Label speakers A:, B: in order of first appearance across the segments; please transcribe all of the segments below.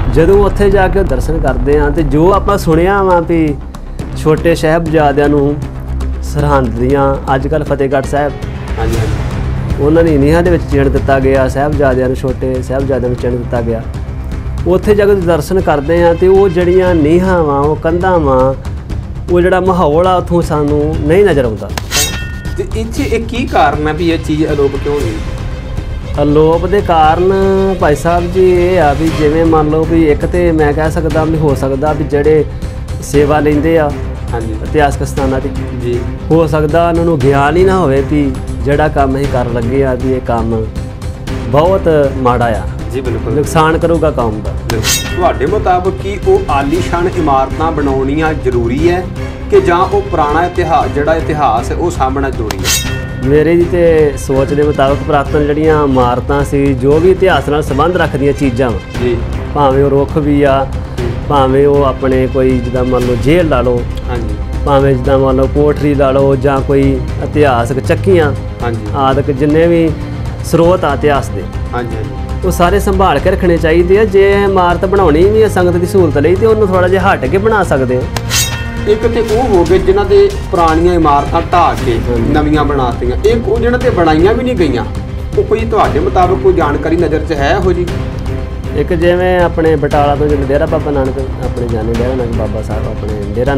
A: ਜਦੋਂ ਉੱਥੇ ਜਾ ਕੇ ਦਰਸ਼ਨ ਕਰਦੇ ਹਾਂ ਤੇ ਜੋ ਆਪਾਂ ਸੁਣਿਆ ਵਾ ਵੀ ਛੋਟੇ ਸਾਹਿਬਜ਼ਾਦਿਆਂ ਨੂੰ ਸਰਹੰਦ ਦੀਆਂ ਅੱਜ ਕੱਲ੍ਹ ਫਤਿਹਗੜ੍ਹ ਸਾਹਿਬ ਉਹਨਾਂ ਦੀ ਨੀਹਾਂ ਦੇ ਵਿੱਚ ਚਿਣ ਦਿੱਤਾ ਗਿਆ, ਸਾਹਿਬਜ਼ਾਦਿਆਂ ਨੂੰ ਛੋਟੇ ਸਾਹਿਬਜ਼ਾਦਿਆਂ ਨੂੰ ਚਿਣ ਦਿੱਤਾ ਗਿਆ। ਉੱਥੇ ਜਾ ਕੇ ਦਰਸ਼ਨ ਕਰਦੇ ਹਾਂ ਤੇ ਉਹ ਜਿਹੜੀਆਂ ਨੀਹਾਂ ਵਾ ਉਹ ਕੰਧਾਂ ਵਾ ਉਹ ਜਿਹੜਾ ਮਾਹੌਲ ਆ ਉੱਥੋਂ ਸਾਨੂੰ ਨਹੀਂ ਨਜ਼ਰ ਆਉਂਦਾ।
B: ਤੇ ਇੱਥੇ ਇਹ ਕੀ ਕਾਰਨ ਹੈ ਵੀ ਇਹ ਚੀਜ਼ ਅਲੋਪ ਕਿਉਂ ਹੋਈ?
A: ਅਲੋਪ ਦੇ ਕਾਰਨ ਭਾਈ ਸਾਹਿਬ ਜੀ ਇਹ ਆ ਵੀ ਜਿਵੇਂ ਮੰਨ ਲਓ ਵੀ ਇੱਕ ਤੇ ਮੈਂ ਕਹਿ ਸਕਦਾ ਵੀ ਹੋ ਸਕਦਾ ਵੀ ਜਿਹੜੇ ਸੇਵਾ ਲੈਂਦੇ ਆ ਇਤਿਹਾਸਕ ਸਥਾਨਾਂ 'ਤੇ
B: ਜੀ
A: ਹੋ ਸਕਦਾ ਉਹਨਾਂ ਨੂੰ ਗਿਆਨ ਹੀ ਨਾ ਹੋਵੇ ਵੀ ਜਿਹੜਾ ਕੰਮ ਅਸੀਂ ਕਰਨ ਲੱਗੇ ਆ ਵੀ ਇਹ ਕੰਮ ਬਹੁਤ ਮਾੜਾ ਆ
B: ਜੀ, ਬਿਲਕੁਲ
A: ਨੁਕਸਾਨ ਕਰੂਗਾ ਕੌਮ ਦਾ।
B: ਤੁਹਾਡੇ ਮੁਤਾਬਕ ਕੀ ਉਹ ਆਲੀਸ਼ਾਨ ਇਮਾਰਤਾਂ ਬਣਾਉਣੀਆਂ ਜ਼ਰੂਰੀ ਹੈ ਕਿ ਜਾਂ ਉਹ ਪੁਰਾਣਾ ਇਤਿਹਾਸ ਹੈ ਉਹ ਸਾਂਭਣਾ ਜ਼ਰੂਰੀ ਹੈ?
A: ਮੇਰੇ ਜੀ ਤੇ ਸੋਚ ਦੇ ਮੁਤਾਬਕ ਪੁਰਾਤਨ ਜਿਹੜੀਆਂ ਇਮਾਰਤਾਂ ਸੀ ਜੋ ਵੀ ਇਤਿਹਾਸ ਨਾਲ ਸੰਬੰਧ ਰੱਖਦੀਆਂ ਚੀਜ਼ਾਂ
B: ਜੀ,
A: ਭਾਵੇਂ ਉਹ ਰੁੱਖ ਵੀ ਆ, ਭਾਵੇਂ ਉਹ ਆਪਣੇ ਕੋਈ ਜਿੱਦਾਂ ਮੰਨ ਲਓ ਜੇਲ੍ਹ ਲਾ ਲਓ, ਭਾਵੇਂ ਜਿੱਦਾਂ ਮੰਨ ਲਓ ਕੋਠਰੀ ਲਾ ਲਓ ਜਾਂ ਕੋਈ ਇਤਿਹਾਸਕ ਚੱਕੀਆਂ ਆਦਿਕ ਜਿੰਨੇ ਵੀ ਸਰੋਤ ਆ ਇਤਿਹਾਸ ਦੇ ਉਹ ਸਾਰੇ ਸੰਭਾਲ ਕੇ ਰੱਖਣੇ ਚਾਹੀਦੇ ਆ। ਜੇ ਇਮਾਰਤ ਬਣਾਉਣੀ ਵੀ ਹੈ ਸੰਗਤ ਦੀ ਸਹੂਲਤ ਲਈ ਤੇ ਉਹਨੂੰ ਥੋੜ੍ਹਾ ਜਿਹਾ ਹਟ ਕੇ ਬਣਾ ਸਕਦੇ ਹੋ।
B: ਇੱਕ ਤੇ ਉਹ ਹੋ ਗਏ ਜਿਨ੍ਹਾਂ ਦੇ ਪੁਰਾਣੀਆਂ ਇਮਾਰਤਾਂ ਢਾਹ ਕੇ ਨਵੀਆਂ ਬਣਾਤੀਆਂ, ਇੱਕ ਉਹ ਜਿਹਨਾਂ ਤੇ ਬਣਾਈਆਂ ਵੀ ਨਹੀਂ ਗਈਆਂ, ਉਹ ਕੋਈ ਤੁਹਾਡੇ ਮੁਤਾਬਕ ਕੋਈ ਜਾਣਕਾਰੀ ਨਜ਼ਰ 'ਚ ਹੈ ਇਹੋ ਜੀ?
A: ਇੱਕ ਜਿਵੇਂ ਆਪਣੇ ਬਟਾਲਾ ਤੋਂ ਜਦੋਂ ਡੇਰਾ ਬਾਬਾ ਨਾਨਕ ਆਪਣੇ ਜਾਨੇ ਡੇਰਾ ਨਾਨਕ ਬਾਬਾ ਸਾਹਿਬ ਆਪਣੇ ਡੇਰਾ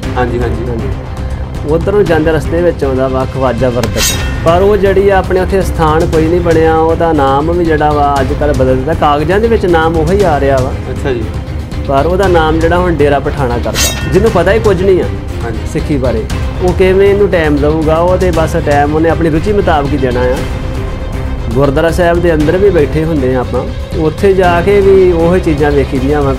A: ਨਾਨਕ ਉੱਧਰ ਨੂੰ ਜਾਂਦੇ ਰਸਤੇ ਵਿੱਚ ਆਉਂਦਾ ਵਾ ਖਵਾਜਾ ਵਰਦਕ, ਪਰ ਉਹ ਜਿਹੜੀ ਆ ਆਪਣੇ ਉੱਥੇ ਸਥਾਨ ਕੋਈ ਨਹੀਂ ਬਣਿਆ, ਉਹਦਾ ਨਾਮ ਵੀ ਜਿਹੜਾ ਵਾ ਅੱਜ ਕੱਲ੍ਹ ਬਦਲ ਦਿੱਤਾ, ਕਾਗਜ਼ਾਂ ਦੇ ਵਿੱਚ ਨਾਮ ਉਹੀ ਆ ਰਿਹਾ ਵਾ।
B: ਅੱਛਾ ਜੀ।
A: ਪਰ ਉਹਦਾ ਨਾਮ ਜਿਹੜਾ ਹੁਣ ਡੇਰਾ ਪਠਾਣਾ ਕਰਦਾ, ਜਿਹਨੂੰ ਪਤਾ ਹੀ ਕੁਝ ਨਹੀਂ ਆ ਸਿੱਖੀ ਬਾਰੇ, ਉਹ ਕਿਵੇਂ ਇਹਨੂੰ ਟਾਈਮ ਦਊਗਾ? ਉਹ ਤੇ ਬਸ ਟਾਈਮ ਉਹਨੇ ਆਪਣੀ ਰੁਚੀ ਮੁਤਾਬਕ ਹੀ ਦੇਣਾ ਆ। ਗੁਰਦੁਆਰਾ ਸਾਹਿਬ ਦੇ ਅੰਦਰ ਵੀ ਬੈਠੇ ਹੁੰਦੇ ਆ ਆਪਾਂ, ਉੱਥੇ ਜਾ ਕੇ ਵੀ ਉਹ ਚੀਜ਼ਾਂ ਵੇਖੀ ਦੀਆਂ ਵਾ।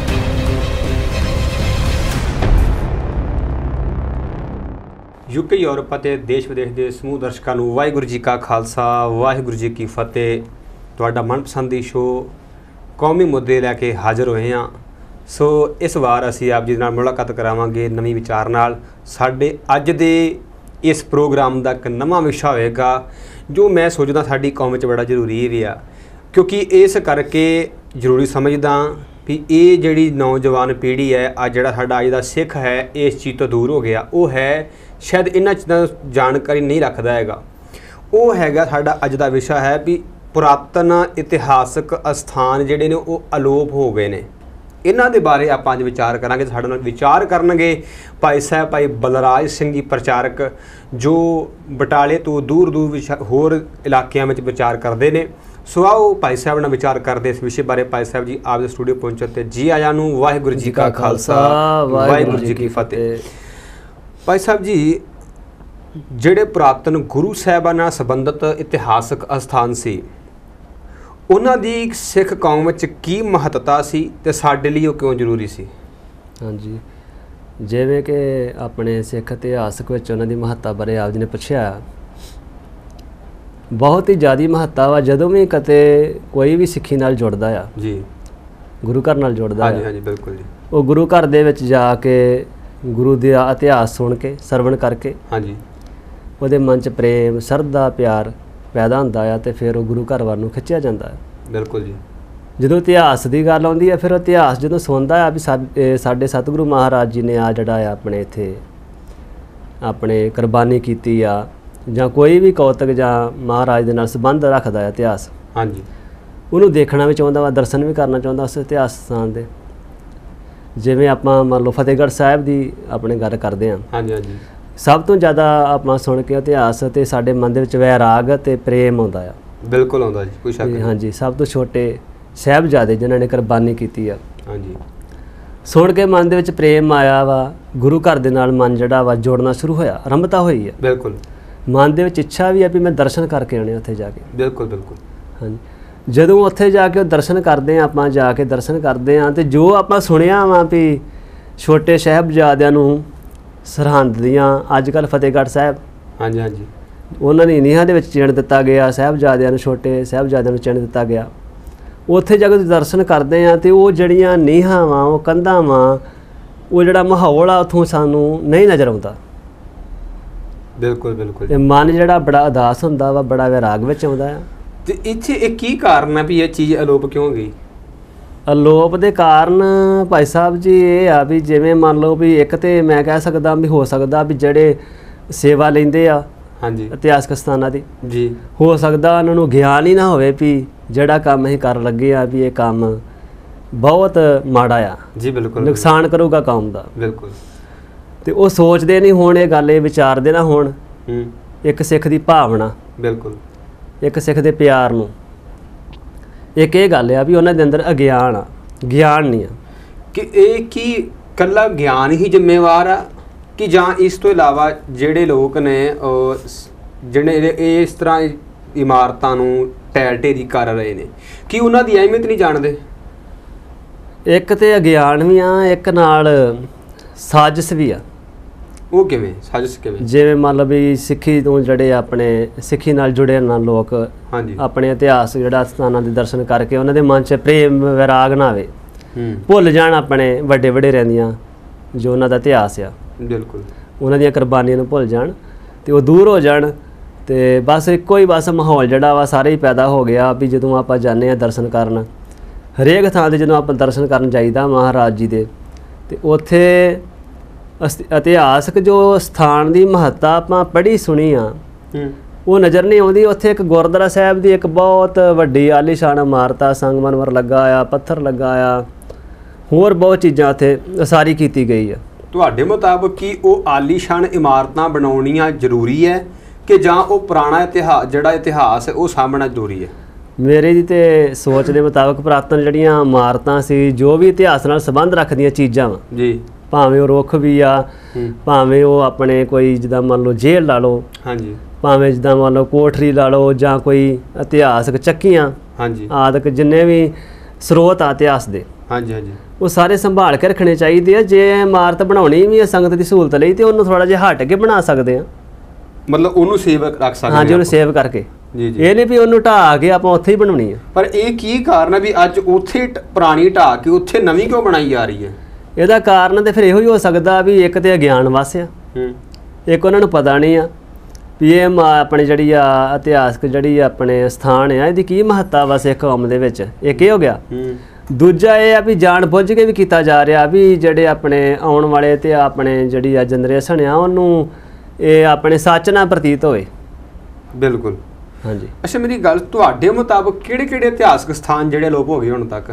B: ਯੂਕੇ ਯੂਰਪ ਅਤੇ ਦੇਸ਼ ਵਿਦੇਸ਼ ਦੇ ਸਮੂਹ ਦਰਸ਼ਕਾਂ ਨੂੰ ਵਾਹਿਗੁਰੂ ਜੀ ਕਾ ਖਾਲਸਾ ਵਾਹਿਗੁਰੂ ਜੀ ਕੀ ਫਤਿਹ। ਤੁਹਾਡਾ ਮਨਪਸੰਦੀ ਸ਼ੋਅ ਕੌਮੀ ਮੁੱਦੇ ਲੈ ਕੇ ਹਾਜ਼ਰ ਹੋਏ ਹਾਂ। ਸੋ ਇਸ ਵਾਰ ਅਸੀਂ ਆਪ ਜੀ ਨਾਲ ਮੁਲਾਕਾਤ ਕਰਾਵਾਂਗੇ ਨਵੀਂ ਵਿਚਾਰ ਨਾਲ। ਸਾਡੇ ਅੱਜ ਦੇ ਇਸ ਪ੍ਰੋਗਰਾਮ ਦਾ ਇੱਕ ਨਵਾਂ ਵਿਸ਼ਾ ਹੋਵੇਗਾ ਜੋ ਮੈਂ ਸੋਚਦਾ ਸਾਡੀ ਕੌਮ 'ਚ ਬੜਾ ਜ਼ਰੂਰੀ ਵੀ ਆ, ਕਿਉਂਕਿ ਇਸ ਕਰਕੇ ਜ਼ਰੂਰੀ ਸਮਝਦਾ ਵੀ ਇਹ ਜਿਹੜੀ ਨੌਜਵਾਨ ਪੀੜ੍ਹੀ ਹੈ, ਅੱਜ ਜਿਹੜਾ ਸਾਡਾ ਅੱਜ ਦਾ ਸਿੱਖ ਹੈ ਇਸ ਚੀਜ਼ ਤੋਂ ਦੂਰ ਹੋ ਗਿਆ। ਉਹ ਹੈ ਸ਼ਾਇਦ ਇਹਨਾਂ ਚੀਜ਼ਾਂ ਜਾਣਕਾਰੀ ਨਹੀਂ ਰੱਖਦਾ ਹੈਗਾ। ਉਹ ਹੈਗਾ ਸਾਡਾ ਅੱਜ ਦਾ ਵਿਸ਼ਾ ਹੈ ਵੀ ਪੁਰਾਤਨ ਇਤਿਹਾਸਕ ਅਸਥਾਨ ਜਿਹੜੇ ਨੇ ਉਹ ਅਲੋਪ ਹੋ ਗਏ ਨੇ। ਇਹਨਾਂ ਦੇ ਬਾਰੇ ਆਪਾਂ ਅੱਜ ਵਿਚਾਰ ਕਰਾਂਗੇ। ਸਾਡੇ ਨਾਲ ਵਿਚਾਰ ਕਰਨਗੇ ਭਾਈ ਸਾਹਿਬ ਭਾਈ ਬਲਰਾਜ ਸਿੰਘ ਜੀ ਪ੍ਰਚਾਰਕ, ਜੋ ਬਟਾਲੇ ਤੋਂ ਦੂਰ ਦੂਰ ਹੋਰ ਇਲਾਕਿਆਂ ਵਿੱਚ ਵਿਚਾਰ ਕਰਦੇ ਨੇ। ਸੋ ਆਓ ਭਾਈ ਸਾਹਿਬ ਨਾਲ ਵਿਚਾਰ ਕਰਦੇ ਇਸ ਵਿਸ਼ੇ ਬਾਰੇ। ਭਾਈ ਸਾਹਿਬ ਜੀ ਆਪ ਦੇ ਸਟੂਡੀਓ ਪਹੁੰਚਣ ਤੇ ਜੀ ਆਇਆਂ ਨੂੰ। ਵਾਹਿਗੁਰੂ ਜੀ ਕਾ ਖਾਲਸਾ ਵਾਹਿਗੁਰੂ ਜੀ ਕੀ ਫਤਿਹ। ਭਾਈ ਸਾਹਿਬ ਜੀ, ਜਿਹੜੇ ਪੁਰਾਤਨ ਗੁਰੂ ਸਾਹਿਬਾਂ ਨਾਲ ਸੰਬੰਧਿਤ ਇਤਿਹਾਸਕ ਅਸਥਾਨ ਸੀ ਉਹਨਾਂ ਦੀ ਸਿੱਖ ਕੌਮ ਵਿੱਚ ਕੀ ਮਹੱਤਤਾ ਸੀ ਤੇ ਸਾਡੇ ਲਈ ਉਹ ਕਿਉਂ ਜ਼ਰੂਰੀ ਸੀ?
A: ਹਾਂਜੀ, ਜਿਵੇਂ ਕਿ ਆਪਣੇ ਸਿੱਖ ਇਤਿਹਾਸਕ ਵਿੱਚ ਉਹਨਾਂ ਦੀ ਮਹੱਤਤਾ ਬਾਰੇ ਆਪ ਜੀ ਨੇ ਪੁੱਛਿਆ, ਬਹੁਤ ਹੀ ਜ਼ਿਆਦਾ ਮਹੱਤਤਾ ਵਾ। ਜਦੋਂ ਵੀ ਕਿਤੇ ਕੋਈ ਵੀ ਸਿੱਖੀ ਨਾਲ ਜੁੜਦਾ ਆ
B: ਜੀ, ਗੁਰੂ
A: ਘਰ ਨਾਲ ਜੁੜਦਾ ਆ,
B: ਹਾਂਜੀ ਬਿਲਕੁਲ ਜੀ,
A: ਉਹ ਗੁਰੂ ਘਰ ਦੇ ਵਿੱਚ ਜਾ ਕੇ ਗੁਰੂ ਦਾ ਇਤਿਹਾਸ ਸੁਣ ਕੇ ਸਰਵਣ ਕਰਕੇ ਉਹਦੇ ਮਨ 'ਚ ਪ੍ਰੇਮ ਸ਼ਰਧਾ ਪਿਆਰ ਪੈਦਾ ਹੁੰਦਾ ਆ ਤੇ ਫਿਰ ਉਹ ਗੁਰੂ ਘਰ ਵੱਲ ਨੂੰ ਖਿੱਚਿਆ ਜਾਂਦਾ ਹੈ।
B: ਬਿਲਕੁਲ ਜੀ।
A: ਜਦੋਂ ਇਤਿਹਾਸ ਦੀ ਗੱਲ ਆਉਂਦੀ ਹੈ ਫਿਰ ਉਹ ਇਤਿਹਾਸ ਜਦੋਂ ਸੁਣਦਾ ਆ ਵੀ ਸਾਡੇ ਸਤਿਗੁਰੂ ਮਹਾਰਾਜ ਜੀ ਨੇ ਆ ਜਿਹੜਾ ਆ ਆਪਣੇ ਇੱਥੇ ਆਪਣੇ ਕੁਰਬਾਨੀ ਕੀਤੀ ਆ, ਜਾਂ ਕੋਈ ਵੀ ਕੌਤਕ ਜਾਂ ਮਹਾਰਾਜ ਦੇ ਨਾਲ ਸੰਬੰਧ ਰੱਖਦਾ ਹੈ ਇਤਿਹਾਸ, ਉਹਨੂੰ ਦੇਖਣਾ ਵੀ ਚਾਹੁੰਦਾ ਵਾ, ਦਰਸ਼ਨ ਵੀ ਕਰਨਾ ਚਾਹੁੰਦਾ ਉਸ ਇਤਿਹਾਸ ਸਥਾਨ ਦੇ। ਜਿਵੇਂ ਆਪਾਂ ਮੰਨ ਲਓ ਫਤਿਹਗੜ੍ਹ ਸਾਹਿਬ ਦੀ ਆਪਣੇ ਗੱਲ ਕਰਦੇ ਹਾਂ, ਸਭ ਤੋਂ ਜ਼ਿਆਦਾ ਆਪਾਂ ਸੁਣ ਕੇ ਇਤਿਹਾਸ ਤੇ ਸਾਡੇ ਮਨ ਦੇ ਵਿੱਚ ਵੈਰਾਗ ਤੇ ਪ੍ਰੇਮ ਆਉਂਦਾ ਆ।
B: ਬਿਲਕੁਲ ਆਉਂਦਾ ਜੀ, ਕੋਈ ਸ਼ੱਕ ਨਹੀਂ।
A: ਹਾਂਜੀ, ਸਭ ਤੋਂ ਛੋਟੇ ਸਾਹਿਬਜ਼ਾਦੇ ਜਿਨ੍ਹਾਂ ਨੇ ਕੁਰਬਾਨੀ ਕੀਤੀ ਆ, ਸੁਣ ਕੇ ਮਨ ਦੇ ਵਿੱਚ ਪ੍ਰੇਮ ਆਇਆ ਵਾ, ਗੁਰੂ ਘਰ ਦੇ ਨਾਲ ਮਨ ਜਿਹੜਾ ਵਾ ਜੋੜਨਾ ਸ਼ੁਰੂ ਹੋਇਆ, ਆਰੰਭਤਾ ਹੋਈ ਆ।
B: ਬਿਲਕੁਲ
A: ਮਨ ਦੇ ਵਿੱਚ ਇੱਛਾ ਵੀ ਆ ਵੀ ਮੈਂ ਦਰਸ਼ਨ ਕਰਕੇ ਆਉਣੇ ਉੱਥੇ ਜਾ ਕੇ।
B: ਬਿਲਕੁਲ ਬਿਲਕੁਲ।
A: ਹਾਂਜੀ, ਜਦੋਂ ਉੱਥੇ ਜਾ ਕੇ ਉਹ ਦਰਸ਼ਨ ਕਰਦੇ ਹਾਂ, ਆਪਾਂ ਜਾ ਕੇ ਦਰਸ਼ਨ ਕਰਦੇ ਹਾਂ ਤੇ ਜੋ ਆਪਾਂ ਸੁਣਿਆ ਵਾ ਵੀ ਛੋਟੇ ਸਾਹਿਬਜ਼ਾਦਿਆਂ ਨੂੰ ਸਰਹੰਦ ਦੀਆਂ ਅੱਜ ਕੱਲ੍ਹ ਫਤਿਹਗੜ੍ਹ ਸਾਹਿਬ ਉਹਨਾਂ ਦੀ ਨੀਹਾਂ ਦੇ ਵਿੱਚ ਚਿਣ ਦਿੱਤਾ ਗਿਆ, ਸਾਹਿਬਜ਼ਾਦਿਆਂ ਨੂੰ ਛੋਟੇ ਸਾਹਿਬਜ਼ਾਦਿਆਂ ਨੂੰ ਚਿਣ ਦਿੱਤਾ ਗਿਆ। ਉੱਥੇ ਜਾ ਕੇ ਦਰਸ਼ਨ ਕਰਦੇ ਹਾਂ ਤੇ ਉਹ ਜਿਹੜੀਆਂ ਨੀਹਾਂ ਵਾ ਉਹ ਕੰਧਾਂ ਵਾ ਉਹ ਜਿਹੜਾ ਮਾਹੌਲ ਆ ਉੱਥੋਂ ਸਾਨੂੰ ਨਹੀਂ ਨਜ਼ਰ ਆਉਂਦਾ।
B: ਬਿਲਕੁਲ ਬਿਲकुल।
A: ਤੇ ਮਨ ਜਿਹੜਾ ਬੜਾ ਉਦਾਸ ਹੁੰਦਾ ਵਾ, ਬੜਾ ਵੈਰਾਗ ਵਿੱਚ ਆਉਂਦਾ ਆ।
B: ਤੇ ਇੱਥੇ ਇਹ ਕੀ ਕਾਰਨ ਹੈ ਵੀ ਇਹ ਚੀਜ਼ ਅਲੋਪ ਕਿਉਂ ਗਈ?
A: ਅਲੋਪ ਦੇ ਕਾਰਨ ਭਾਈ ਸਾਹਿਬ ਜੀ ਇਹ ਆ ਵੀ ਜਿਵੇਂ ਮੰਨ ਲਓ ਵੀ ਇੱਕ ਤੇ ਮੈਂ ਕਹਿ ਸਕਦਾ ਵੀ ਹੋ ਸਕਦਾ ਵੀ ਜਿਹੜੇ ਸੇਵਾ ਲੈਂਦੇ ਆ
B: ਹਾਂਜੀ
A: ਇਤਿਹਾਸਕ ਸਥਾਨਾਂ ਦੀ
B: ਜੀ
A: ਹੋ ਸਕਦਾ ਉਹਨਾਂ ਨੂੰ ਗਿਆਨ ਹੀ ਨਾ ਹੋਵੇ ਵੀ ਜਿਹੜਾ ਕੰਮ ਅਸੀਂ ਕਰਨ ਲੱਗੇ ਆ ਵੀ ਇਹ ਕੰਮ ਬਹੁਤ ਮਾੜਾ ਆ,
B: ਜੀ ਬਿਲਕੁਲ
A: ਨੁਕਸਾਨ ਕਰੂਗਾ ਕੌਮ ਦਾ,
B: ਬਿਲਕੁਲ
A: ਤੇ ਉਹ ਸੋਚਦੇ ਨਹੀਂ ਹੋਣ, ਇਹ ਗੱਲ ਇਹ ਵਿਚਾਰਦੇ ਨਾ ਹੋਣ ਇੱਕ ਸਿੱਖ ਦੀ ਭਾਵਨਾ,
B: ਬਿਲਕੁਲ
A: ਇੱਕ ਸਿੱਖ ਦੇ ਪਿਆਰ ਨੂੰ। ਇੱਕ ਇਹ ਗੱਲ ਆ ਵੀ ਉਹਨਾਂ ਦੇ ਅੰਦਰ ਅਗਿਆਨ ਆ, ਗਿਆਨ ਨਹੀਂ ਆ
B: ਕਿ ਇਹ ਕੀ ਕੱਲਾ ਗਿਆਨ ਹੀ ਜ਼ਿੰਮੇਵਾਰ ਆ ਕਿ ਜਾਂ ਇਸ ਤੋਂ ਇਲਾਵਾ ਜਿਹੜੇ ਲੋਕ ਨੇ ਜਿਹੜੇ ਇਸ ਤਰ੍ਹਾਂ ਇਮਾਰਤਾਂ ਨੂੰ ਢਹਿ ਢੇਰੀ ਕਰ ਰਹੇ ਨੇ ਕਿ ਉਹਨਾਂ ਦੀ ਅਹਿਮੀਅਤ ਨਹੀਂ ਜਾਣਦੇ?
A: ਇੱਕ ਤੇ ਅਗਿਆਨ ਵੀ ਆ, ਇੱਕ ਨਾਲ ਸਾਜ਼ਿਸ਼ ਵੀ ਆ।
B: ਉਹ ਕਿਵੇਂ ਸਾਜ਼ਿਸ਼ ਕਿਵੇਂ?
A: ਜਿਵੇਂ ਮੰਨ ਲਓ ਵੀ ਸਿੱਖੀ ਤੋਂ ਜਿਹੜੇ ਆਪਣੇ ਸਿੱਖੀ ਨਾਲ ਜੁੜੇ ਨਾ ਲੋਕ
B: ਹਾਂਜੀ
A: ਆਪਣੇ ਇਤਿਹਾਸ ਜਿਹੜਾ ਸਥਾਨਾਂ ਦੇ ਦਰਸ਼ਨ ਕਰਕੇ ਉਹਨਾਂ ਦੇ ਮਨ 'ਚ ਪ੍ਰੇਮ ਵਿਰਾਗ ਨਾ ਆਵੇ, ਭੁੱਲ ਜਾਣ ਆਪਣੇ ਵੱਡੇ ਵਡੇਰਿਆਂ ਦੀਆਂ ਜੋ ਉਹਨਾਂ ਦਾ ਇਤਿਹਾਸ ਆ,
B: ਬਿਲਕੁਲ
A: ਉਹਨਾਂ ਦੀਆਂ ਕੁਰਬਾਨੀਆਂ ਨੂੰ ਭੁੱਲ ਜਾਣ ਤੇ ਉਹ ਦੂਰ ਹੋ ਜਾਣ। ਤੇ ਬਸ ਇੱਕੋ ਹੀ ਬਸ ਮਾਹੌਲ ਜਿਹੜਾ ਵਾ ਸਾਰੇ ਹੀ ਪੈਦਾ ਹੋ ਗਿਆ ਵੀ ਜਦੋਂ ਆਪਾਂ ਜਾਂਦੇ ਹਾਂ ਦਰਸ਼ਨ ਕਰਨ, ਹਰੇਕ ਥਾਂ 'ਤੇ ਜਦੋਂ ਆਪਾਂ ਦਰਸ਼ਨ ਕਰਨ ਜਾਈਦਾ ਮਹਾਰਾਜ ਜੀ ਦੇ, ਤੇ ਉੱਥੇ ਇਤਿਹਾਸਕ ਜੋ ਸਥਾਨ ਦੀ ਮਹੱਤਤਾ ਆਪਾਂ ਪੜ੍ਹੀ ਸੁਣੀ ਆ ਉਹ ਨਜ਼ਰ ਨਹੀਂ ਆਉਂਦੀ। ਉੱਥੇ ਇੱਕ ਗੁਰਦੁਆਰਾ ਸਾਹਿਬ ਦੀ ਇੱਕ ਬਹੁਤ ਵੱਡੀ ਆਲੀਸ਼ਾਨ ਇਮਾਰਤ ਆ, ਸੰਗਮਰਮਰ ਲੱਗਾ ਆ, ਪੱਥਰ ਲੱਗਾ ਆ, ਹੋਰ ਬਹੁਤ ਚੀਜ਼ਾਂ ਉੱਥੇ ਉਸਾਰੀ ਕੀਤੀ ਗਈ ਆ।
B: ਤੁਹਾਡੇ ਮੁਤਾਬਕ ਕੀ ਉਹ ਆਲੀਸ਼ਾਨ ਇਮਾਰਤਾਂ ਬਣਾਉਣੀਆਂ ਜ਼ਰੂਰੀ ਹੈ ਕਿ ਜਾਂ ਉਹ ਪੁਰਾਣਾ ਇਤਿਹਾਸ ਹੈ ਉਹ ਸਾਂਭਣਾ ਜ਼ਰੂਰੀ ਹੈ?
A: ਮੇਰੀ ਦੀ ਤੇ ਸੋਚ ਦੇ ਮੁਤਾਬਕ ਪੁਰਾਤਨ ਜਿਹੜੀਆਂ ਇਮਾਰਤਾਂ ਸੀ, ਜੋ ਵੀ ਇਤਿਹਾਸ ਨਾਲ ਸੰਬੰਧ ਰੱਖਦੀਆਂ ਚੀਜ਼ਾਂ ਵਾ
B: ਜੀ,
A: ਭਾਵੇਂ ਉਹ ਰੁੱਖ ਵੀ ਆ, ਭਾਵੇਂ ਉਹ ਆਪਣੇ ਕੋਈ ਜਿੱਦਾਂ ਮੰਨ ਲਓ ਜੇਲ੍ਹ ਲਾ ਲਓ,
B: ਹਾਂਜੀ,
A: ਭਾਵੇਂ ਜਿੱਦਾਂ ਮੰਨ ਲਓ ਕੋਠਰੀ ਲਾ ਲਓ, ਜਾਂ ਕੋਈ ਇਤਿਹਾਸਕ ਚੱਕੀਆਂ,
B: ਹਾਂਜੀ,
A: ਆਦਿਕ ਜਿੰਨੇ ਵੀ ਸਰੋਤ ਆ ਇਤਿਹਾਸ ਦੇ,
B: ਹਾਂਜੀ ਹਾਂਜੀ,
A: ਉਹ ਸਾਰੇ ਸੰਭਾਲ ਕੇ ਰੱਖਣੇ ਚਾਹੀਦੇ ਆ। ਜੇ ਇਮਾਰਤ ਬਣਾਉਣੀ ਵੀ ਹੈ ਸੰਗਤ ਦੀ ਸਹੂਲਤ ਲਈ ਤੇ ਉਹਨੂੰ ਥੋੜਾ ਜਿਹਾ ਹਟ ਕੇ ਬਣਾ ਸਕਦੇ ਆ,
B: ਮਤਲਬ ਉਹਨੂੰ ਸੇਵ ਰੱਖ ਸਕਦੇ
A: ਹਾਂਜੀ, ਉਹਨੂੰ ਸੇਵ ਕਰਕੇ।
B: ਜੀ ਜੀ,
A: ਇਹ ਨਹੀਂ ਵੀ ਉਹਨੂੰ ਢਾਹ ਕੇ ਆਪਾਂ ਉੱਥੇ ਹੀ ਬਣਾਉਣੀ ਆ।
B: ਪਰ ਇਹ ਕੀ ਕਾਰਨ ਹੈ ਵੀ ਅੱਜ ਉੱਥੇ ਪੁਰਾਣੀ ਢਾਹ ਕੇ ਉੱਥੇ ਨਵੀਂ ਕਿਉਂ ਬਣਾਈ ਜਾ ਰਹੀ ਹੈ?
A: ਇਹਦਾ ਕਾਰਨ ਤੇ ਫਿਰ ਇਹੋ ਹੀ ਹੋ ਸਕਦਾ ਵੀ ਇੱਕ ਤੇ ਅਗਿਆਨ ਵਸ ਆ, ਇੱਕ ਉਹਨਾਂ ਨੂੰ ਪਤਾ ਨਹੀਂ ਆ ਵੀ ਇਹ ਆਪਣੀ ਜਿਹੜੀ ਆ ਇਤਿਹਾਸਕ ਜਿਹੜੀ ਆਪਣੇ ਸਥਾਨ ਆ ਇਹਦੀ ਕੀ ਮਹੱਤਤਾ ਵਾ ਸਿੱਖ ਕੌਮ ਦੇ ਵਿੱਚ, ਇੱਕ ਇਹ ਹੋ ਗਿਆ। ਦੂਜਾ ਇਹ ਆ ਵੀ ਜਾਣ ਬੁੱਝ ਕੇ ਵੀ ਕੀਤਾ ਜਾ ਰਿਹਾ ਵੀ ਜਿਹੜੇ ਆਪਣੇ ਆਉਣ ਵਾਲੇ ਤੇ ਆਪਣੇ ਜਿਹੜੀ ਆ ਜਨਰੇਸ਼ਨ ਆ ਉਹਨੂੰ ਇਹ ਆਪਣੇ ਸੱਚ ਨਾਲ ਪ੍ਰਤੀਤ ਹੋਵੇ।
B: ਬਿਲਕੁਲ,
A: ਹਾਂਜੀ।
B: ਅੱਛਾ, ਮੇਰੀ ਗੱਲ, ਤੁਹਾਡੇ ਮੁਤਾਬਕ ਕਿਹੜੇ ਇਤਿਹਾਸਕ ਸਥਾਨ ਜਿਹੜੇ ਲੋਪ ਹੋ ਗਏ ਹੁਣ ਤੱਕ?